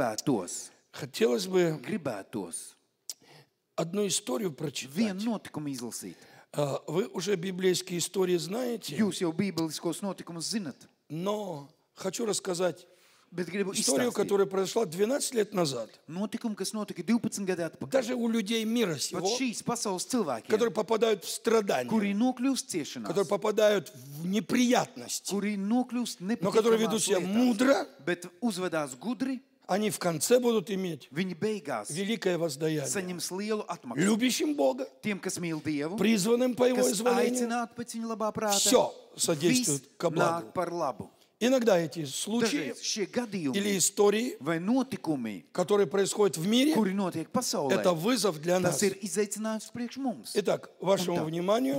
gribētos одну историю vienu прочитать. notikumu izlasīt. Вы уже библейские истории знаете, Jūs jau bībeliskos notikumus zinat, но хочу рассказать bet gribu историю, izstāstīt которая произошла 12 лет назад. notikumu, kas notika 12 gadi atpakaļ. Даже у людей мира Pat сего, šīs pasaules cilvēkiem, которые попадают в страдания, kuri nokļūst ciešanās, которые попадают в неприятности, kuri nokļūst но которые ведут себя nepatīkamās мудро, lietās, bet uzvedās gudri, они в конце будут иметь viņi beigās великое воздаяние. saņems lielu atmaksu. Любящим Бога, Tiem, kas mīl Dievu, призванным по Его kas изволению, aicināti pēc viņa labā prāta, все содействует viss ко благу. nāk par labu. Иногда эти случаи Dažreiz šie gadījumi или истории, vai notikumi, которые происходят в мире, kuri notiek pasaulē, это вызов для нас. tas ir izaicinājums priekš mums. Итак, Un вашему tā, вниманию,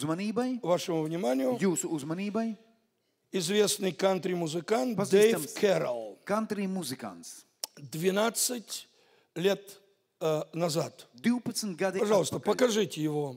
jūsu uzmanībai известный кантри-музыкант Pazīstams. Дэйв Кэрролл country muzikants 12 лет назад. 12 gadi Пожалуйста, atpakaļ. покажите его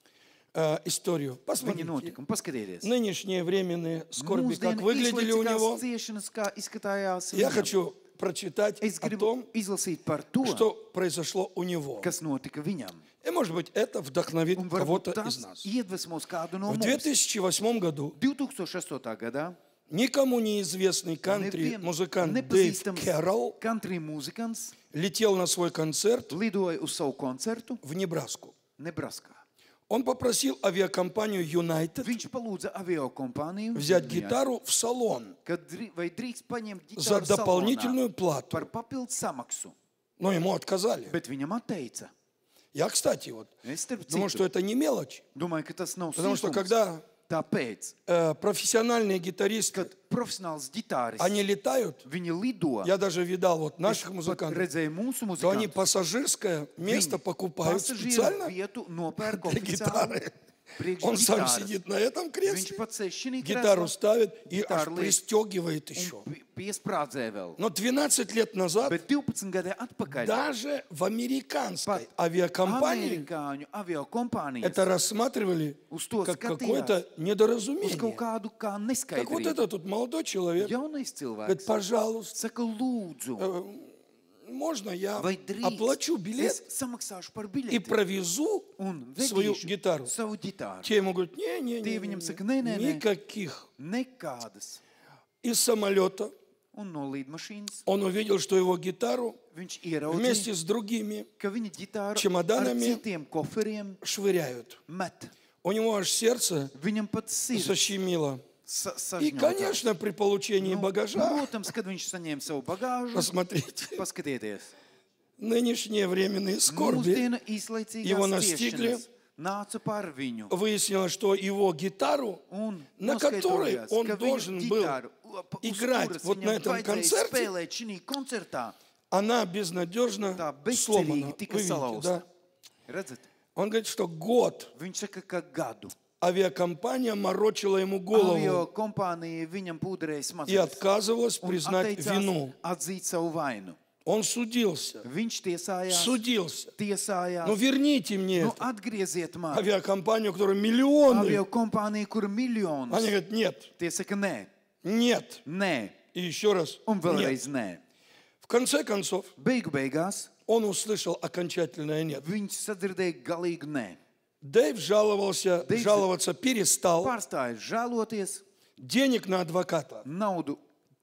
историю. Viņa Посмотрите. notikumu, paskatieties. Нынешние временные скорби, как Mūsdienu выглядели у него. īslaicīgās ciešanas, kā izskatājās Я viņam. хочу прочитать Es о gribu том, izlasīt par to, что произошло у него. kas notika viņam. И, может быть, это вдохновит Un кого-то varbūt из tas нас. iedvesmos kādu no В mums. 2008 году 2008. gadā никому неизвестный nevienam кантри-музыкант Дэйв nepazīstams Кэрролл country muzikants летел на свой концерт lidoja uz savu koncertu в Небраску. Nebraskā. Он попросил авиакомпанию United Viņš palūdza avio kompāniju, взять гитару в салон vai drīkst paņemt за ģitāru дополнительную salonā плату. par papildu samaksu, Но ему отказали. bet viņam atteica. Я, кстати, вот Es starp думаю, что citu это не мелочь. domāju, ka tas nav Потому что sīkums. когда Tāpēc, профессиональные гитаристы, kad profesionāls ģitārists, они летают, viņi lido, я даже видал вот наших pat музыкантов, redzēju mūsu то они muzikantus, пассажирское место покупают pasažieru специально vietu nopērk для oficiāli гитары. priekš Он сам ģitāras. сидит на этом Viņš кресле, pats sēž šī гитару ставит и аж Гитару пристегивает еще. un piesprādzē vēl. Но 12 лет назад Bet 12 gadi atpakaļ даже в американской pat авиакомпании amerikāņu avio kompānijas это рассматривали uz to как skatījās какое-то uz kaut недоразумение. kādu kā Как вот neskaidrību. этот тут молодой человек Jaunais говорит, cilvēks пожалуйста, saka, lūdzu, можно я vai drīkst, оплачу es билет samaksāšu par и biļeti провезу un свою vedīšu гитару? savu ģitāru. Те ему говорят, Tie viņam saka, nē, nē, nē, никаких. nekādas. Из самолета Un no līdmašīnas он увидел, что его гитару viņš ieraudzīja, вместе с другими ka viņa ģitāru ar čemodānami citiem koferiem швыряют. met. У него аж сердце Viņam pat sirds защемило. И, sažņaucās. конечно, при получении багажа, Protams, kad viņš saņēma savu bagāžu, посмотрите, paskatieties, нынешние временные скорби, mūsdiena Его īslaicīgās настигли. ciešanas nāca par viņu. выяснилось, что его гитару, Un на которой noskaidrojās, он ka viņa должен был ģitāru, uz играть kuras вот на viņam этом vajadzēja концерте, spēlēt šī koncertā, она безнадежно tā сломана. bezcerīgi tika Вы видите, salauzta. да? Redzat? Он говорит, что год Viņš saka, ka gadu авиакомпания морочила ему avio голову kompānija viņam pūderēja и smadzenes отказывалась un признать вину. atteicās atzīt savu vainu. Он судился, Viņš tiesājās, судился. tiesājās. Ну верните мне Nu, это. atgrieziet man Авиакомпанию, которая миллионы. avio kompāniju, kur miljonus. Они говорят, нет, Tie saka, nē, нет. nē, И еще раз, un нет. vēlreiz nē. В конце концов, Beigu beigās он услышал окончательное нет. viņš sadzirdēja galīgu nē. Дэйв жаловаться перестал. Pārstāja žēloties, Денег на адвоката naudu,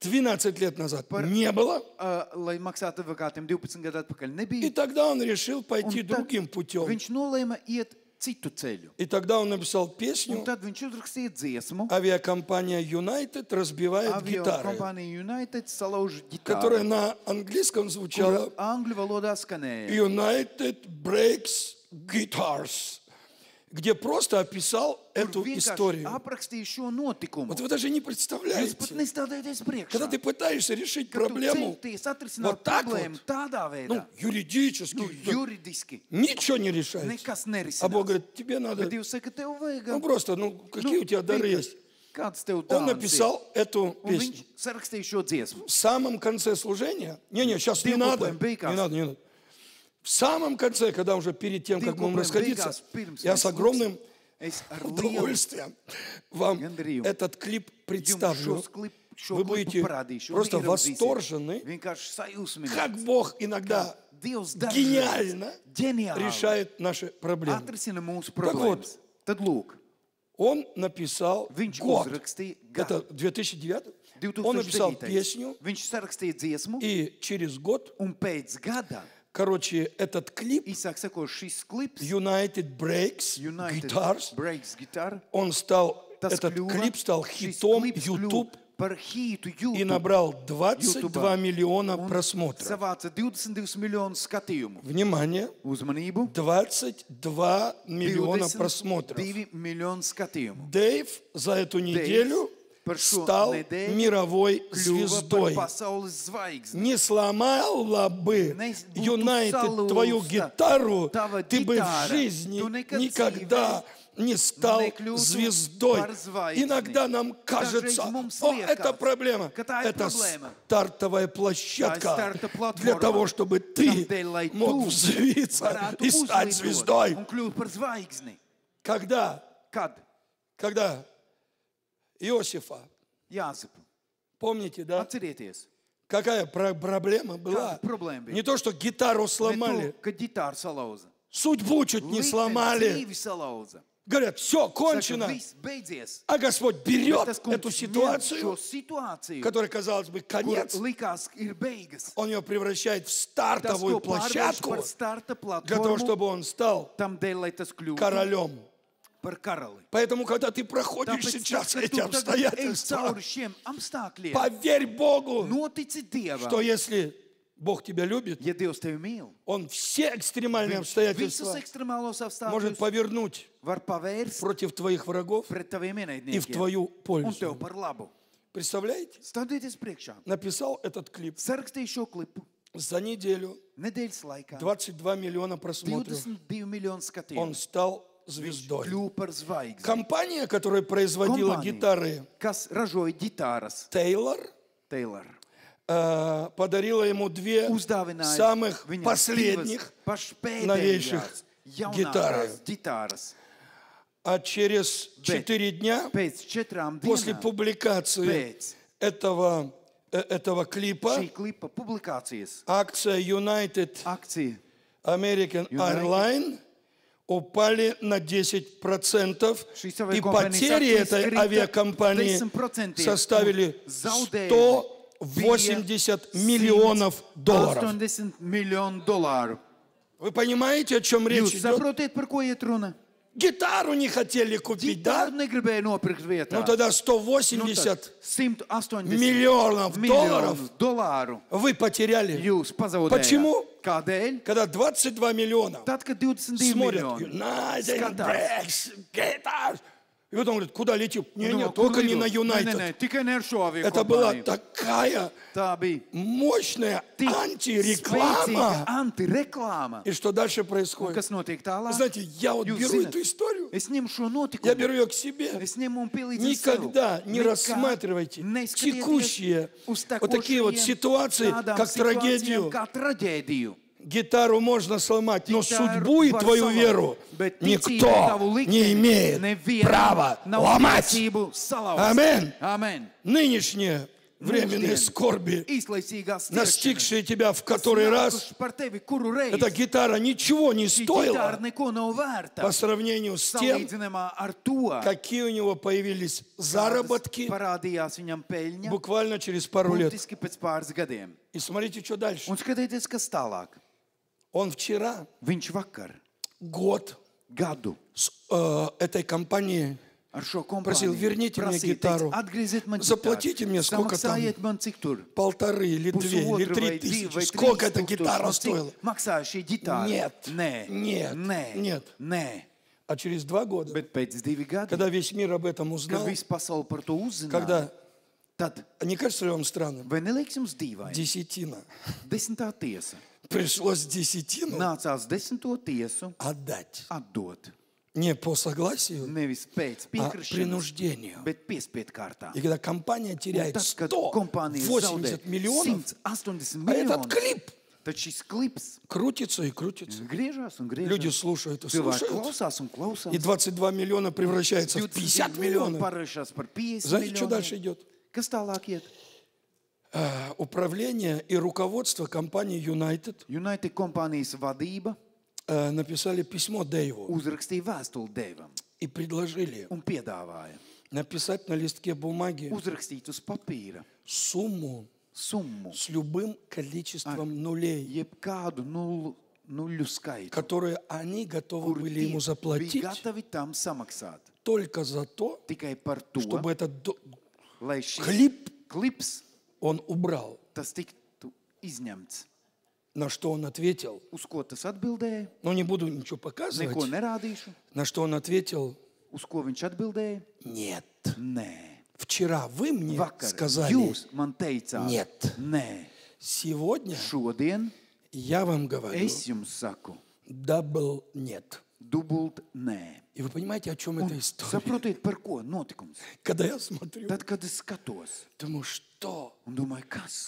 12 лет назад не было. lai maksātu advokātiem 12 gadu atpakaļ И nebija. тогда он решил пойти Un tad другим путем. viņš nolēma iet citu ceļu. И тогда он написал Un песню tad viņš uzrakstīja dziesmu. «Авиакомпания United разбивает Avio гитары», kompānija United salauž которая ģitāru, на английском звучала kura angļu valodā skanēja. «United breaks guitars». где просто описал Kur эту vienkārši историю. aprakstīja šo notikumu. Вот вы даже не Jūs pat представляете, nestādāties когда priekšā. ты пытаешься решить Kad tu проблему centies atrisināt вот так problēmu вот, tādā veidā, юридически, juridiski, ничего не решается. nekas А Бог nerisinās. говорит, тебе надо, Bet Dievs saka, tev vajag. просто, какие у тебя дары есть? Kāds tev Он dāvans ir? написал эту Un песню. viņš sarakstīja šo dziesmu. В самом конце служения, сейчас не надо, не надо. В самом конце, когда уже перед тем, как будем расходиться, я с огромным удовольствием вам этот клип представлю. Вы будете просто восторжены, как Бог иногда гениально решает наши проблемы. Atrisina mūsu Так вот, problēmas. Tad lūk, он написал viņš год, uzrakstīja это gadu. 2009, он написал 2009. песню, Viņš sarakstīja dziesmu, и через год, un pēc gada, этот клип īsāk sakot, šis klips, United Breaks United Guitars, Breaks Guitar, этот клип стал хитом YouTube par hītu и YouTube. набрал 22 миллиона просмотров. Savāca 22 miljonus skatījumu. Внимание, Uzmanību. 22 миллиона просмотров. 22 miljonu skatījumu. Дэйв за эту неделю par šo стал nedēļu мировой kļuva звездой. par pasaules zvaigzni. Не сломала бы būtu Юнайтед salūsta твою гитару, tava ты бы в ģitāra, жизни tu nekad никогда не стал nekļūtu звездой. par zvaigzni. Иногда нам кажется, Dažreiz mums это liekas, проблема. ka tā ir Это problēma. стартовая Tā ir площадка starta platforma. для того, чтобы ты Tādēļ, lai мог tu взвиться varētu и стать uzlidot звездой. un kļūt par zvaigzni. Когда Kad? Иосифа, Jāzipu. помните, да? Atcerieties. Какая проблема была? Kāda problēma bija? Не то, что гитару Ne сломали, to, ka ģitāru salauza. судьбу чуть не Likteņa сломали. dzīvi salauza. Говорят, все, Saka, кончено. viss beidzies. А Господь Bet берет tas эту kungs ņem ситуацию, šo situāciju, которая, казалось бы, kur конец, likās ir beigas. он ее превращает в Tas, стартовую ko pārvērš площадку par starta для того, platformu, чтобы он стал tam dēļ, lai tas kļūtu королем. par karali. Поэтому, когда ты проходишь Tāpēc, сейчас kad эти tu tagad ej обстоятельства, cauri šiem apstākļiem, поверь Богу, notici Dievam, что если Бог тебя любит, ja Dievs tevi mīl, Он все экстремальные visus обстоятельства ekstremālos может apstākļus повернуть var pavērst против твоих врагов pret taviem и в ienaidniekiem твою un tev пользу. par labu. Представляете? Stādieties priekšā. Написал этот клип Sarakstīju šo klipu за неделю, nedēļas laikā. 22 миллиона просмотров. 22 miljonu Он skatījumu. стал звездой. Kļuva par zvaigzni. Компания, которая производила Kompānija, гитары, kas ražoja ģitāras, Taylor, Taylor, подарила ему две uzdāvināja самых viņam последних, divas новейших pašpēdējās гитары. jaunākās ģitāras. А через 4 дня Pēc 4 после dienām публикации pēc этого клипа šī klipa publikācijas акция United akcija American Airlines упали на 10%, Šīs и aviakompānijas потери akcijas этой krita авиакомпании 10%, составили un zaudējumi 180 миллионов долларов. 80 miljonu dolāru. Вы понимаете, о чем речь Jūs идет? saprotiet, par ko iet runa? Гитару не хотели купить, да? Ģitāru negribēja nopirkt vietā. Ну тогда Nu, 180 tad 180 миллионов долларов miljonu dolāru вы потеряли. jūs pazaudējāt. Почему? Kādēļ? Когда 22 миллиона Tad, kad 22 смотрят, miljoni United skatās. Breaks Guitars. И потом говорят, куда летим? Не, Nu, kur только не lido? на Nē, United. tikai ne ar šo Это была aviakompāniju. такая Tā bija мощная tik антиреклама. spēcīga antireklāma. И что дальше Un происходит? kas notiek Вы tālāk? знаете, я вот Jūs беру zināt, эту историю, es ņemu šo я notikumu, беру ее к себе. es ņemu un pielīdzu Никогда не рассматривайте текущие вот такие вот ситуации, как трагедию. Kā traģēdiju. Гитару можно сломать, но Ģitāru судьбу и var твою salauzt, веру bet никто ticību tavu не likteni имеет nevienam права nav ломать. tiesību salauzt. Аминь. Amen. Нынешние временные Mūsdienu скорби, īslaicīgās настигшие тебя в который раз, par tevi, kuru reizi эта гитара ничего не šī ģitāra стоила neko nav vērta. по сравнению с тем, Salīdzinājumā ar to, какие у него появились заработки parādījās viņam peļņa буквально через пару лет. burtiski pēc pāris gadiem. И смотрите, что дальше. Un skatieties, kas tālāk. Он вчера Viņš vakar год gadu с этой компанией ar šo просил, kompāniju верните мне prasīja, гитару, teica, atgrieziet man заплатите мне сколько там, samaksājiet man cik tur. 1,5 или 2 или 1,5 3 vai 2 тысячи. vai Сколько 3 эта гитара tūkstoši. Nu, стоила? cik maksāja šī ģitāra? Нет, Nē, нет, nē, нет. nē. А через 2 года, Bet pēc 2 gadi, когда весь мир об этом kad узнал, viss pasaule par to uzzināja, когда, tad, не кажется ли вам странным, vai neliekas jums dīvaini? десятина, 10. tiesa. пришлось десятину Nācās 10. tiesu отдать. atdot. Не по согласию, Nevis pēc а piekrišanas, принуждению. bet piespiedu kārtā. И когда компания Un теряет tad, kad kompānija zaudē 180 миллионов, 180 а этот miljonus, клип tad šis klips крутится и крутится. griežās un Люди griežās. слушают и Cilvēki слушают. klausās un klausās. И 22 миллиона превращается в 50 20 miljoni миллионов. pārvēršas par 50 Знаете, что дальше miljoniem. идет? Kas tālāk iet? Управление и руководство компании United United kompānijas vadība написали письмо Дэйву uzrakstīja vēstuli Deivam и предложили un piedāvāja написать на листке бумаги uzrakstīt uz papīra сумму summu, с любым количеством нулей, jebkādu nuļu skaitu, которые они готовы kur были tie ему bija заплатить gatavi tam samaksāt. только за то, Tikai par to, чтобы этот lai šis клип klips он убрал. tas tiktu izņemts. На что он ответил, Uz ko tas atbildēja? ну не буду ничего Neko показывать, nerādīšu. на что он ответил, Uz ko viņš atbildēja? нет. Nē. Вчера вы мне Vakar сказали, jūs man teicāt, нет. nē. Сегодня Šodien я вам говорю, es jums saku, дабл нет. dubult nē. И вы понимаете, о чем Un эта история? saprotiet, par ko notikums? Когда я смотрю, Tad, kad es skatos думаю, что, un domāju, kas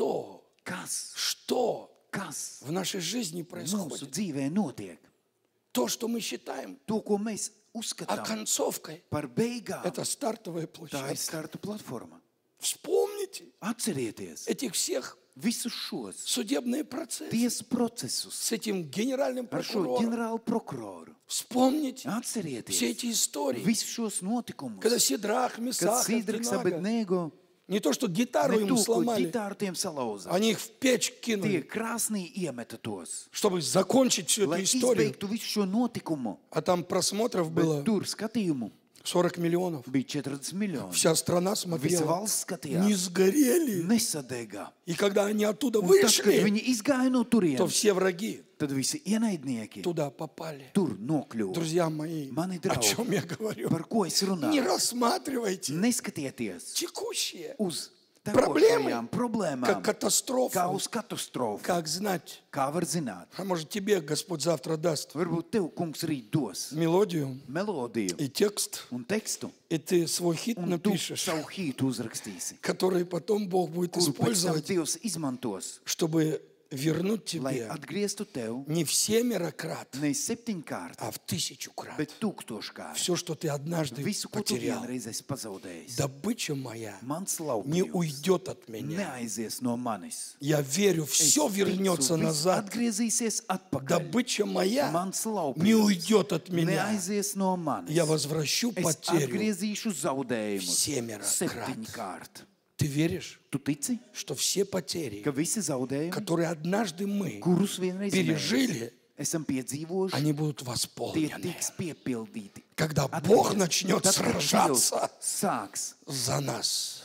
в нашей жизни mūsu происходит? dzīvē notiek? То, что мы считаем To, ko mēs uzskatām оконцовкой, par beigām, это стартовая tā ir площадка. starta platforma. Вспомните Atcerieties этих всех visus šos судебные процессы tiesu procesus с этим генеральным ar šo прокурором. ģenerālu prokuroru. Вспомните Atcerieties все эти истории, visus šos notikumus, когда Сидрах, kad Месах, Sidraks Авдинага, Abednego не то, что гитару ne ему to, ko сломали, ģitāru tiem salauza, они их в печь tie кинули, krāsnī iemeta tos, чтобы закончить всю эту lai историю. izbeigtu visu šo notikumu. А там просмотров Bet было tur skatījumu 40 миллионов. bija 40 miljoni. Вся страна Visa смотрела. valsts Не skatījās, сгорели. nesadega. И когда они оттуда Un tad, kad вышли, viņi izgāja no то turienes, все враги tad visi ienaidnieki туда попали. tur nokļuva. Друзья мои, Mani о draugi, чем я говорю? par ko es Не runāju? рассматривайте Neskatieties текущие uz проблемы tekošajām problēmām, как kā катастрофу. uz katastrofu. Как знать? Kā var zināt? А может тебе Господь завтра даст Varbūt tev kungs rīt dos мелодию melodiju и текст, un tekstu, и ты свой хит un tu напишешь, savu hītu uzrakstīsi, который потом Бог будет kuru pēc tam использовать, Dievs izmantos, чтобы вернуть lai тебе atgrieztu tev не в 7-крат, ne 7-kārt, а в 1000-крат. bet 1000-kārt. Все, что ты однажды Visu, ko tu потерял. vienreiz esi pazaudējis. Добыча моя Mans не laupījums уйдет от меня. neaizies no manis. Я верю, Es все вернется ticu, viss назад. atgriezīsies atpakaļ. Добыча моя Mans не laupījums уйдет от меня. neaizies no manis. Я возвращу Es потерю. atgriezīšu zaudējumus 7-krāt. 7-kārt. Ты веришь, Tu tici, что все потери, ka visi zaudējumi, которые однажды мы kurus vienreiz пережили, mēs esam piedzīvojuši, они будут tie восполнены. tiks piepildīti. Когда Бог начнет Tad, kad Dievs сражаться sāks за нас.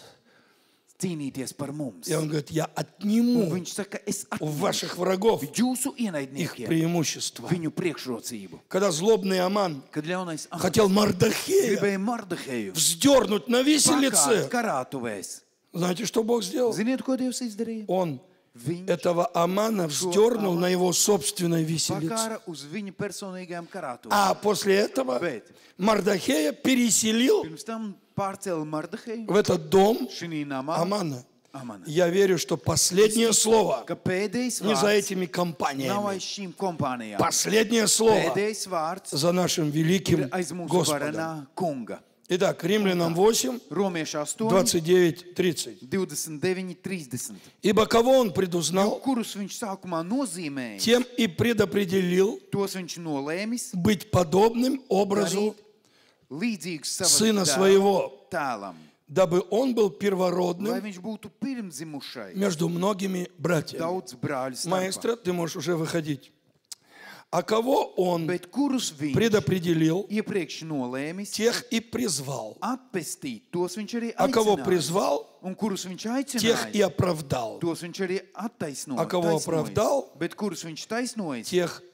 cīnīties par mums. И Он говорит, я Un отниму viņš saka, es у atņemšu ваших врагов jūsu их ienaidniekiem преимущество. viņu priekšrocību. Когда злобный Аман Kad ļaunais Amans хотел Мардахея gribēja Mardaheju вздернуть на pakāpt виселице, karātuvēs. знаете, что Бог сделал? Ziniet, ko Dievs izdarīja? Он Viņš этого Амана вздернул на его собственной виселице. pakāra uz viņu personīgajām karātuvēm. А после этого Bet Мардахея переселил pirms tam pārcēla Mardaheju в этот дом šī namā Амана. Amana. Я верю, что последнее слово Ka pēdējais не за vārds этими nav компаниями. aiz šīm kompānijām. Последнее слово Pēdējais vārds за нашим ir великим aiz mūsu Господом. varenā kunga. Итак, Римлянам 8, Romieši 8, 29-30. 29, 30. Ибо кого он предузнал, Kurus viņš sākumā nozīmēja, тем и предопределил tos viņš nolēmis быть подобным образу darīt līdzīgus Сына savam Своего, tēlam, дабы он был lai первородным viņš būtu pirmzimušais между многими братьями. daudz brāļu starpā. Маэстро, ты можешь уже выходить. А кого он Bet kurus viņš предопределил, iepriekš nolēmis тех и призвал. atpestīt, tos viņš arī А кого aicināja. призвал, Un kurus viņš тех и aicināja, оправдал. tos viņš arī attaisnoja. A kavo taisnojas. opravdal, Bet kurus viņš taisnojas, Тех и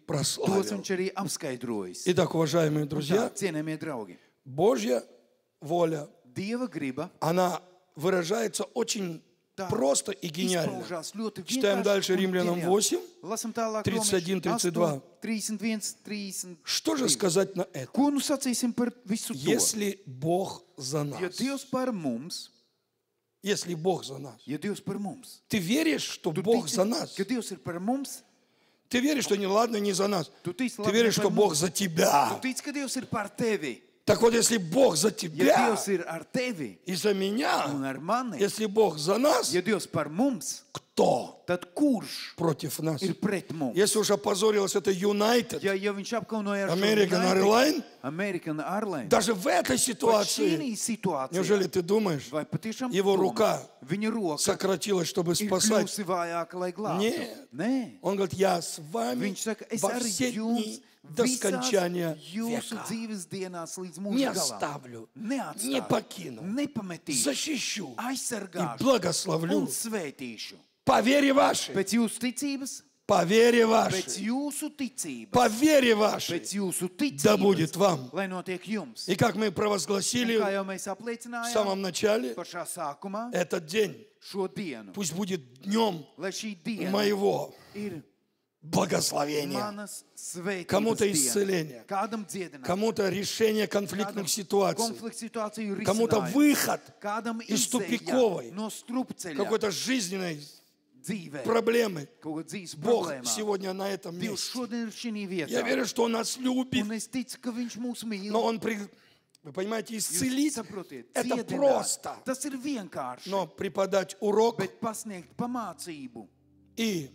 Tos прославил. viņš arī apskaidrojis. Итак, уважаемые Tā, друзья, cienējamie draugi, Божья воля, Dieva griba она выражается очень tā просто и гениально. izpaužās ļoti Читаем vienkārši дальше un Римлянам ģeniāli. 8. Lasam tālāk 31, 32. 31, 30. Что же сказать на это? Ko nu sacīsim par visu to? Если Бог за Ja нас, Dievs par mums, если Бог за нас, ja Dievs par mums, ты веришь, что tu Бог tici, за нас? ka Dievs ir par mums, Ты веришь, что не ладно, не за нас. tu tici, Ты labi, веришь, ne что par Бог mums. за Tu тебя. tici, ka Dievs ir par tevi. Так вот, если Бог за Ja тебя Dievs ir ar tevi и за un меня, ar mani, если Бог за нас, ja Dievs par mums, кто tad kurš против нас? ir pret mums? Если уж опозорилось это United, Ja viņš apkaunoja ar šo American United, Airlines, American Airlines, даже в этой pat ситуации, šī situācijā, неужели ты думаешь, vai patiešām его domā, рука viņa roka сократилась, чтобы ir спасать? kļuvusi vājāka, lai glābtu? Нет. Nē. Он говорит, я с вами Viņš saka, es во ar все дни jums до visās скончания jūsu века. dzīves dienās līdz Не mūža galam. оставлю, не Neatstāju, покину, nepametīšu, защищу и aizsargāšu благословлю un svētīšu. по вере вашей, Pēc jūsu ticības, по вере pēc вашей, jūsu ticības, по вере вашей, pēc jūsu да будет ticības, вам. lai notiek jums. И как мы Un провозгласили kā jau mēs в apliecinājām самом начале, pašā sākumā, этот день šo dienu, пусть будет днем lai šī diena моего ir благословения, manas svētības кому-то diena. исцеления, Kādam dziedināt, кому-то решение конфликтных ситуаций, konflikts situāciju кому-то risinājums, выход kādam из izēja тупиковой, no strupceļa какой-то жизненной dzīvē, проблемы. kaut kā dzīves Бог problēmā. сегодня на этом Dievs месте. šodien ir šī Я vietā. верю, что Он нас любит, Un es ticu, ka viņš mūs mīl. но Он, вы понимаете, Jūs исцелить saprotiet, это dziedināt, просто. tas ir vienkārši, Но преподать урок bet pasniegt pamācību и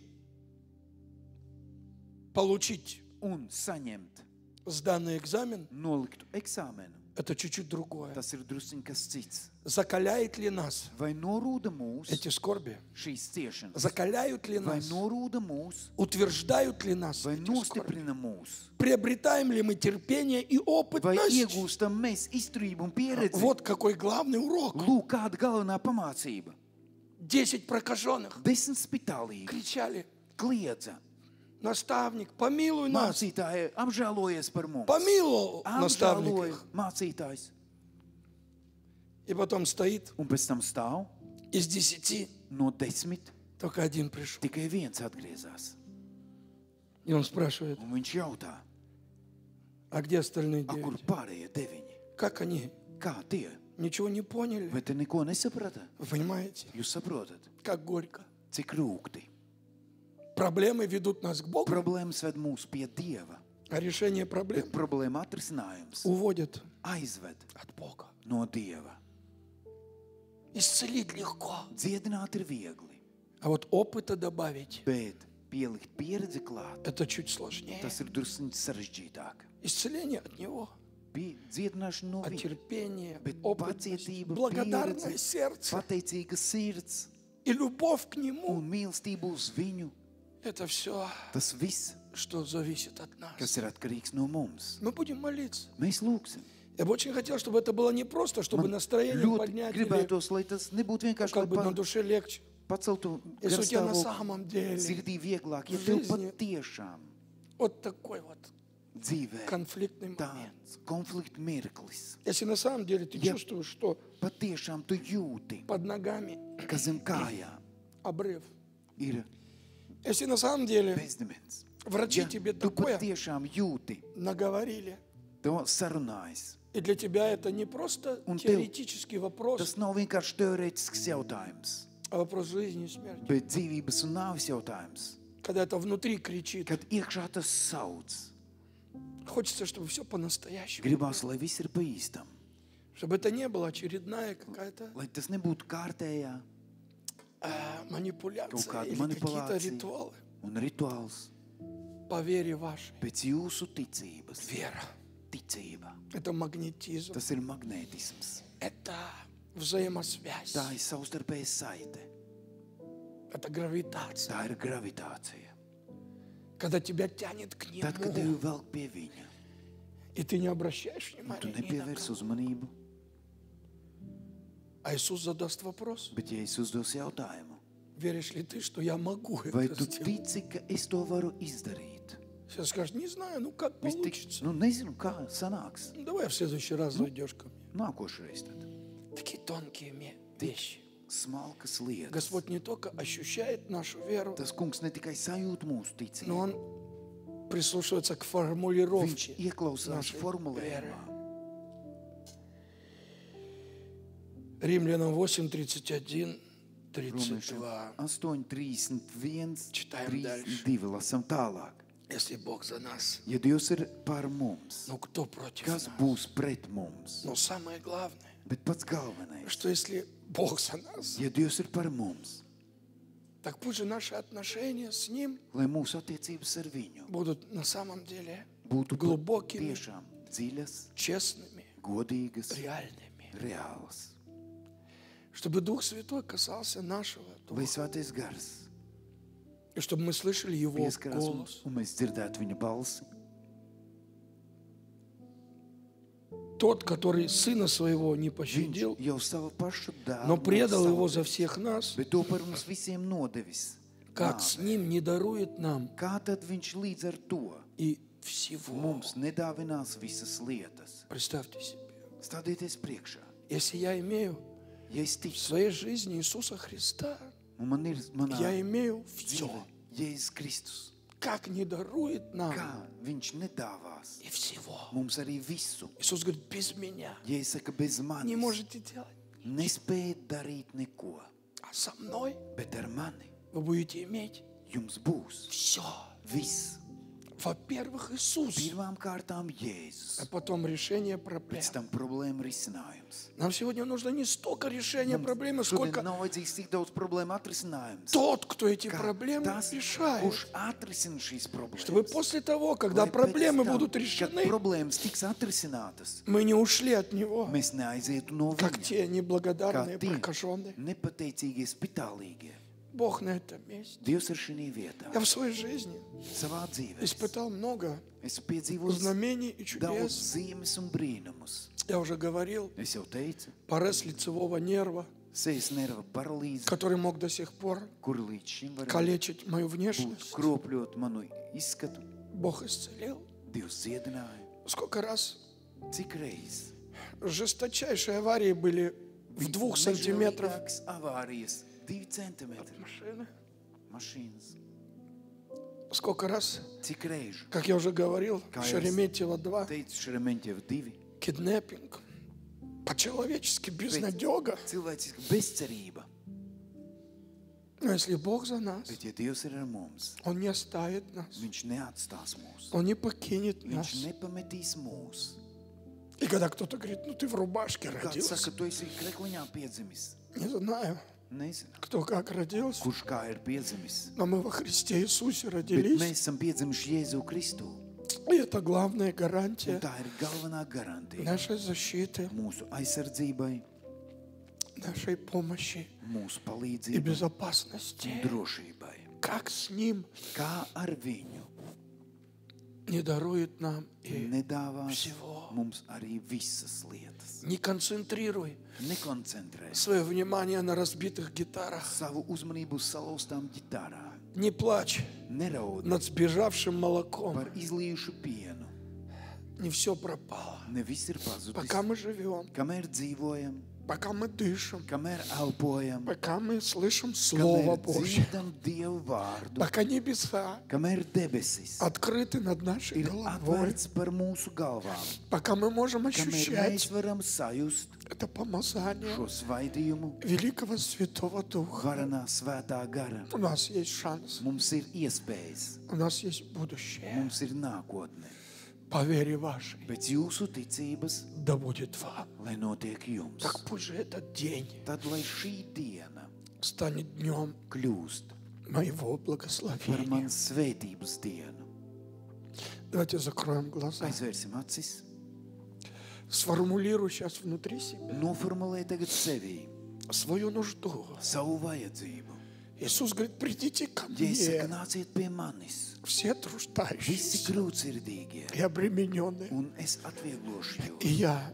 получить un saņemt сданный экзамен, noliktu eksāmenu, это чуть-чуть другое. tas ir drusciņ kas cits. Закаляет ли нас Vai norūda mūs эти скорби? šīs ciešanas? Закаляют ли Vai нас? norūda mūs? Утверждают ли нас Vai эти скорби? nostiprina mūs? Приобретаем ли мы терпение и Vai опытность? iegūstam mēs izturību un pieredzi? Вот какой главный урок. Lūk, kāda galvenā pamācība. 10 прокаженных 10 spitālīgi кричали: kliedza. наставник, помилуй нас. Mācītāji apžēlojies par mums. Помилуй наставник Apžēloja их. mācītājs. И потом стоит, Un pēc tam stāv из 10 no 10, только один пришел. tikai viens atgriezās. И он спрашивает: Un viņš jautā, а где остальные a, kur 9? pārējie 9? Как они? Kā tie? Ничего не поняли. Vai te neko nesaprata? Вы понимаете, Jūs saprotat, как горько. cik rūgti. Проблемы ведут нас к Богу, Problēmas ved mūs pie Dieva, а решение проблем bet problēma atrisinājums уводит aizved от Бога. no Dieva. Исцелить легко, Dziedināt ir viegli, а вот опыта добавить bet pielikt pieredzi klāt, это чуть сложнее. tas ir drusciņ sarežģītāk. Исцеление от Него, Dziedināšana no а viņa, терпение, bet опытность, pacietība, благодарное pieredze, сердце pateicīga sirds и любовь к Нему. un mīlestība uz viņu. Это все, Tas viss, что зависит от нас. kas ir atkarīgs no mums. Мы будем молиться. Mēs lūgsim. Я бы очень хотел, чтобы это было не просто, чтобы настроение Ļoti поднять или gribētos, lai tas nebūtu vienkārši, как бы на lai душе легче. paceltu Если у тебя на garstāvokli самом деле sirdī vieglāk, ja в tev жизни patiešām вот такой вот dzīvē конфликтный момент. tāds konflikta mirklis. Если на самом деле ты Я- чувствуешь, что Patiešām tu jūti, под ногами ka zem kājām обрыв. ir Если на самом деле bezdimens. врачи Ja тебе tu такое patiešām jūti, наговорили, to sarunājas. и для тебя это не просто Un tev теоретический вопрос, Tas nav vienkārši teorētisks jautājums, а вопрос жизни и смерти. bet dzīvības un nāves jautājums. Когда это внутри кричит, Kad iekšā tas sauc, хочется, чтобы все по-настоящему. gribās, lai viss ir pa īstam. Чтобы это не была очередная какая-то Lai tas nebūtu kārtējā манипуляция kaut kāda или какие-то manipulācija ритуалы. un rituāls. По вере вашей. Pēc jūsu ticības. Вера. Ticība. Это магнетизм. Tas ir magnētisms. Это взаимосвязь. Tā ir savstarpēja saite. Это гравитация. Tā ir gravitācija. Когда тебя тянет к Tad, kad Нему, tevi velk pie viņa, и ты не обращаешь tu внимания ни на nepievērs кого. uzmanību, А Иисус задаст вопрос. bet ja es uzdos jautājumu, Веришь ли ты, что я могу vai это tu сделать? tici, ka es to varu izdarīt? Сейчас скажешь, не знаю, ну как Viss получится. nu nezinu, kā sanāks. Ну, давай в следующий раз зайдешь ко мне. Nākošais tad. Такие тонкие вещи. Smalkas lietas. Господь не только ощущает нашу веру, Tas kungs ne tikai sajūt mūsu но ticību, Он прислушивается к viņš формулировке. ieklausās našej formulējumā. Римлянам 8, 31, Romiešiem 32. 8, 31, Čitājam 32. Lasam tālāk. Если Бог за нас, Ja Dievs ir par mums, ну кто против kas нас? būs pret mums? Но самое главное, Bet pats galvenais, что если Бог за нас, ja Dievs ir par mums, так пусть же наши отношения с Ним lai mūsu attiecības ar viņu будут на самом деле būtu глубокими, tiešām dziļas, честными, godīgas, реальными. reālas. Чтобы Дух Святой касался нашего Lai духа. svētais gars И чтобы мы слышали Его pieskarās mums голос. un mēs dzirdētu viņa balsi. Тот, который Сына Своего не Viņš пощадил, jau savu pašu но dēlu предал Его savu, за всех нас, bet to par mums visiem nodevis. как с Ним не дарует нам Kā tad viņš līdz ar to и всего. mums nedāvinās visas lietas? Представьте себе, Stādieties priekšā. если я имею Ja es в ticu, своей жизни Иисуса Христа, un man ir manā я имею все. dzīvē Jēzus Kristus, Как не дарует нам kā viņš nedāvās и всего. mums arī visu. Иисус говорит, без меня Ja es saku, bez не manis можете делать. nespējat darīt neko, А со мной bet ar mani вы будете иметь jums būs все. viss. Во-первых, Иисус, Pirmām kārtām Jēzus, а потом решение проблем. pēc tam problēma risinājums. Нам сегодня нужно не столько решения проблемы, Šodien сколько nav vajadzīgs tik daudz problēmu atrisinājums. тот, кто эти Kā проблемы tas, решает. kurš atrisina šīs Чтобы problēmas. после того, когда Lai pēc проблемы tam, будут kad решены, problēmas tiks atrisinātas, мы не ушли от Него, mēs neaizietu no как viņa, те неблагодарные, kā tie прокаженные. nepateicīgie, spitālīgie. Бог на этом месте. Dievs ir šī vietā, Я в своей жизни savā dzīvē. испытал много Es piedzīvoju знамений и daudz чудес. zīmes un brīnumus. Я уже говорил, Es jau teicu, порез лицевого нерва, sejas nerva paralīze, который мог до сих пор kur līdz šim var калечить мою būt внешность. kropļot manu izskatu. Бог исцелил. Dievs dziedināja. Сколько раз Cik reiz? жесточайшие аварии были в 2 сантиметрах Mežonīgākas avārijas, 2 centimetri машины. mašīnas. Сколько раз, Cik reižu? как я уже говорил, Kā jau es Шереметьево 2, teicu, Šeremeņģeva 2. киднеппинг. По-человечески безнадега. Cilvēciska bezcerība. Но если Бог за нас, Bet ja Dievs ir ar mums, Он не оставит нас. Viņš neatstās mūs. Он не покинет Viņš нас. nepametīs mūs. И когда кто-то говорит, ну ты в рубашке Kāds родился. saka, tu esi krekliņā piedzimis. Не знаю, Nezinu, кто как родился. kurš kā ir piedzimis. Но мы во Христе Иисусе Bet родились. mēs esam piedzimuši Jēzu Kristu. И это главная Un гарантия tā ir galvenā garantija нашей защиты, mūsu aizsardzībai, нашей помощи mūsu и palīdzībai un безопасности. drošībai. Как с Ним Kā ar viņu не дарует нам и nedāvās всего. mums arī visas lietas. Не концентрируй Nekoncentrē свое внимание на разбитых гитарах. savu uzmanību uz salauztām ģitārām. Не плачь Neraudi над сбежавшим молоком. par izlījušu pienu. Не все пропало. Ne viss ir pazudis. Пока мы живем, Kamēr dzīvojam, пока мы дышим, kamēr elpojam, пока мы слышим Слово kamēr Божье, dzirdam Dievu vārdu, пока небеса kamēr debesis открыты над нашей ir головой, atvērts par mūsu galvām, пока мы можем kamēr ощущать mēs varam sajust это помазание šo svaidījumu великого Святого Духа. varanā svētā gara. У нас есть шанс, Mums ir iespējas, у нас есть будущее. mums ir nākotne. По вере вашей, Pēc jūsu ticības, да будет вам. lai notiek jums. Так пусть же этот день Tad, lai šī diena станет днем kļūst моего par благословения. manas svētības dienu. Давайте закроем глаза. Aizvērsim acis, Сформулируй сейчас внутри себя noformulē tagad sevī свою нужду. savu vajadzību. Иисус говорит, придите ко Jēzus saka, мне, nāciet pie manis, все visi труждающиеся grūtsirdīgie, и обремененные, un es atvieglošu и jūs, я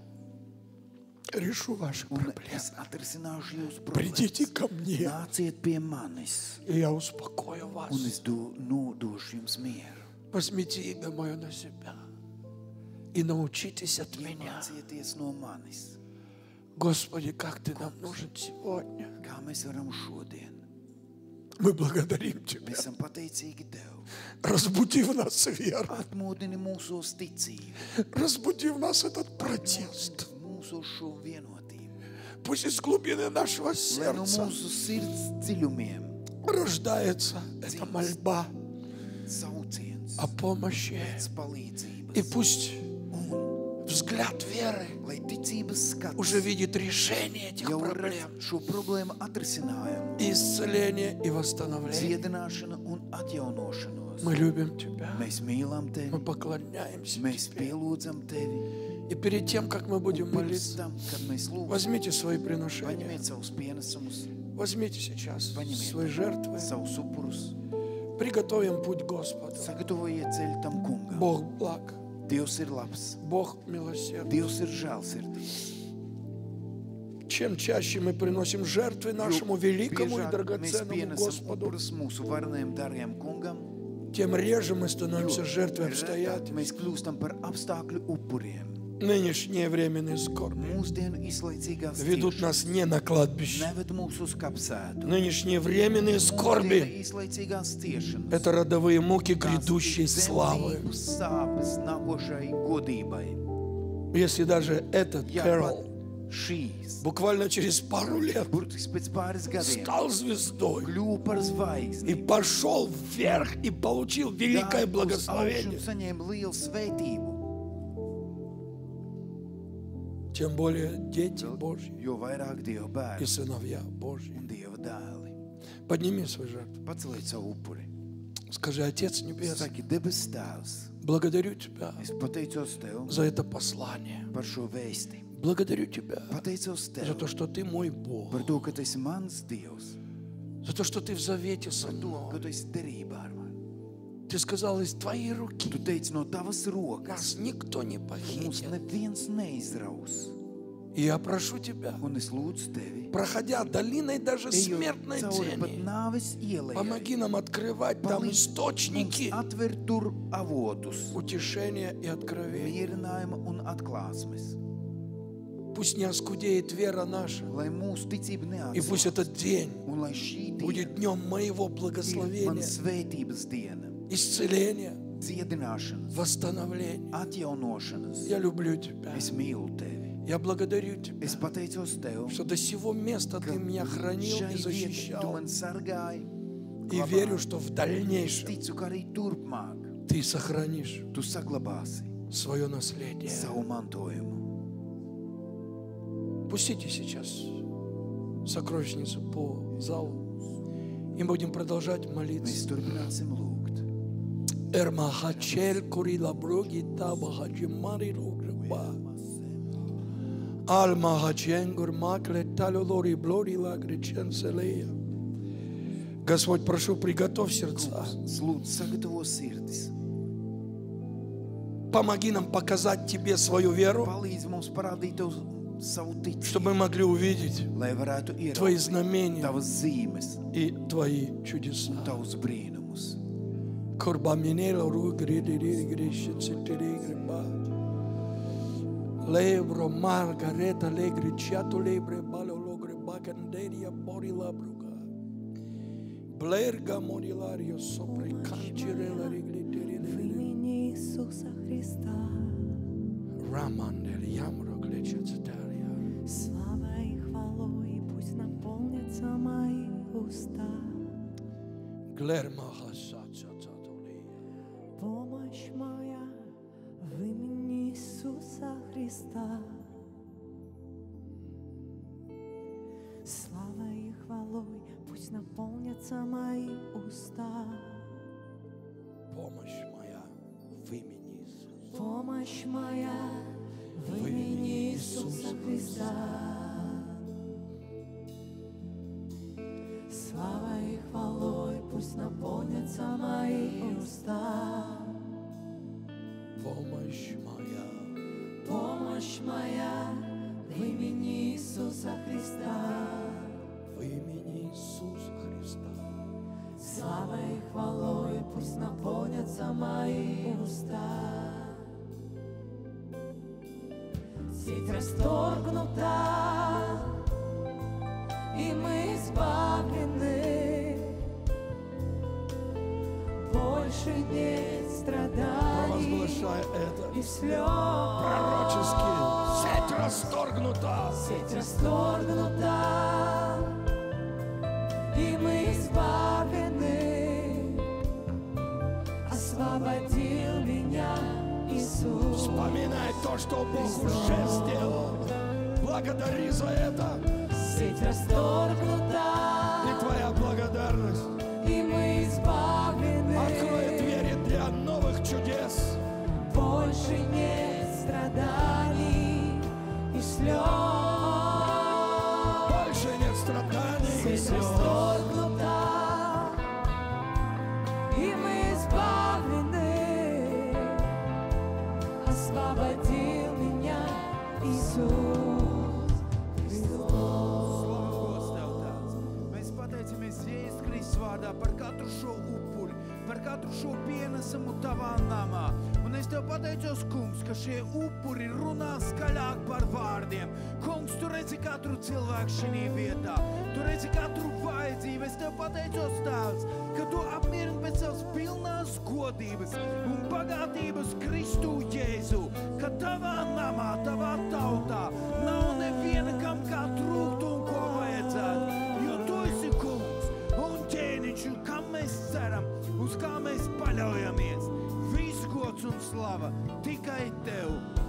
решу ваши un проблемы. es atrisināšu jūsu Придите problēmas. ко мне, Nāciet pie manis, и я успокою вас. un es nodošu jums mieru. Возьмите имя мое на себя и научитесь от меня. Iemācieties no manis, Господи, как Ты нам нужен сегодня. kā mēs varam šodien. Мы благодарим Тебя. Mēs esam pateicīgi Tev. Разбуди в нас веру. Atmodini mūsos ticību, Разбуди в нас этот протест. mūsos šo vienotību. Пусть из глубины нашего Lai no сердца mūsu sirds dziļumiem рождается эта мольба sauciens о помощи. pēc palīdzības. И пусть взгляд веры Lai ticības skats уже видит решение этих jau проблем. redz šo problēmu atrisinājumu, И исцеление, и восстановление. dziedināšanu un atjaunošanos. Мы любим Тебя. Mēs mīlam Мы Tevi, поклоняемся mēs Тебе. pielūdzam Tevi. И перед тем, как мы будем Pirms молиться, tam, kad mēs lūgam, возьмите свои приношения. paņemiet savus pienesumus, Возьмите сейчас свои paņemiet жертвы. savus upurus, Приготовим путь Господу. sagatavojiet ceļu tam kungam. Бог благ. Dievs ir labs, Бог милосердный. Dievs ir žēlsirdīgs. Чем чаще мы приносим жертвы нашему великому и Biežāk mēs драгоценному pienesam Господу, upurus mūsu varenajam dargajam kungam, тем реже мы становимся jo жертвой retāk обстоятельств. mēs kļūstam par apstākļu upuriem. Нынешние временные скорби Mūsdienu izlaicīgās ведут нас не на кладбище. neved mūs uz kapsētu. Нынешние временные скорби Mūsdienu izlaicīgās ciešanas. – это родовые муки Tās грядущей ir славы. zemības sāpes nākošai godībai. Если даже этот Ja Кэрол pat šīs буквально через пару лет burtiski pēc pāris gadiem стал звездой kļuva par и zvaigzni, пошел вверх и получил великое gāja uz augšu un благословение, saņēma lielu svētību, тем более дети Божьи jo vairāk Dieva и bērni сыновья Божьи. un Dieva dēli. Подними свою жертву. Paceliet savu upuri. Скажи: Отец Небесный, Saki, debes tēvs, благодарю Тебя es pateicos Tev за это послание. par šo vēsti. Благодарю Тебя Pateicos за Tev то, что Ты мой Бог, par to, ka Tu esi mans Dievs, за то, что Ты в завете со par to, мной. ka Tu esi derībā ar mani. Ты сказал: из Твоей руки Tu teici, no Tavas rokas нас никто не mūs похитит. neviens neizraus. И я прошу Тебя, Un es lūdzu Tevi, проходя долиной даже ejot смертной cauri pat тени, nāves ielai, помоги нам открывать там palīdz mums источники atver tur avotus, утешения и откровения. mierinājuma un atklāsmes, Пусть не оскудеет вера наша, lai mūsu ticība и пусть neatsāks, этот день un lai šī будет diena днем моего ir man благословения, svētības diena, исцеления, dziedināšanas, восстановления. atjaunošanas. Я люблю Тебя. Es mīlu Tevi. Я благодарю Тебя, Es pateicos Tev, что до сего места ka Ты меня хранил и šai vietai Tu защищал. man sargāji, И верю, что в дальнейшем ticu, ka arī turpmāk Ты сохранишь Tu saglabāsi свое наследие. savu mantojumu. Пустите сейчас сокровищницу по залу, и будем продолжать Mēs молиться. turpināsim lūgt. Эрмахачель курила броги табахаджимари ругреба. Альмахаченгур макле талолори блори лагриченселея. Господь, прошу, приготовь сердца. Lūdzu, sagatavo sirdis. Помоги нам показать Тебе свою веру, Palīdz mums parādīt Tev savu ticību, чтобы мы могли увидеть lai varētu Твои ieraudzīt знамения Tavas zīmes, и Твои чудеса. Tavus brīnumus. Корбаминело ругридири грешицитиригреба. Лебро маргарета легричато лебре балологре багандерия борилабруга. Блерга мориларио сопре канчерела В имени Иисуса Христа, Рамандель ямро клечецитария. слава и хвалой пусть наполнятся мои уста. Глермаха сацацатолия. Помощь моя в имени Иисуса Христа. Слава и хвалой пусть наполнятся мои уста. Помощь моя в имени Иисуса. Помощь моя в имени Иисуса Христа. Слава и хвалой пусть наполнятся мои уста. Помощь моя. Помощь моя в имени Иисуса Христа. В имени Иисуса Христа. Слава и хвалой пусть наполнятся наполнятся мои уста. Сеть расторгнута, и мы избавлены. Больше нет страданий Провозглашай это. и слез. Пророчески. Сеть расторгнута. Сеть расторгнута, и мы избавлены. Освободил меня Иисус. Вспоминай то, что Бог уже сделал. Благодари за это. Сеть расторгнута, И твоя благодарность и мы избавлены. откроет двери для новых чудес. Больше нет страданий и слез. Больше нет страданий и Сеть слез. расторгнута, и мы избавлены. Освободил меня Иисус Христос. Mēs pateicamies Jēzus Kristus vārdā par katru šo upuri, par katru šo pienesumu tavā namā. Un es tev pateicos, kungs, ka šie upuri runā skaļāk par vārdiem. Kungs, tu redzi katru cilvēku šī vietā, tu redzi katru vajadzību. Es tev pateicos, Tēvs, ka tu apmierini pēc savas pilnās godības un bagātības Kristu Jēzu, ka tavā namā, tavā tautā nav neviena, kam kā trūkt un ko vajadzētu. Jo tu esi kungs un ķēniņš, un kam mēs ceram, uz kā mēs paļaujamies. Viss gods un slava tikai tev.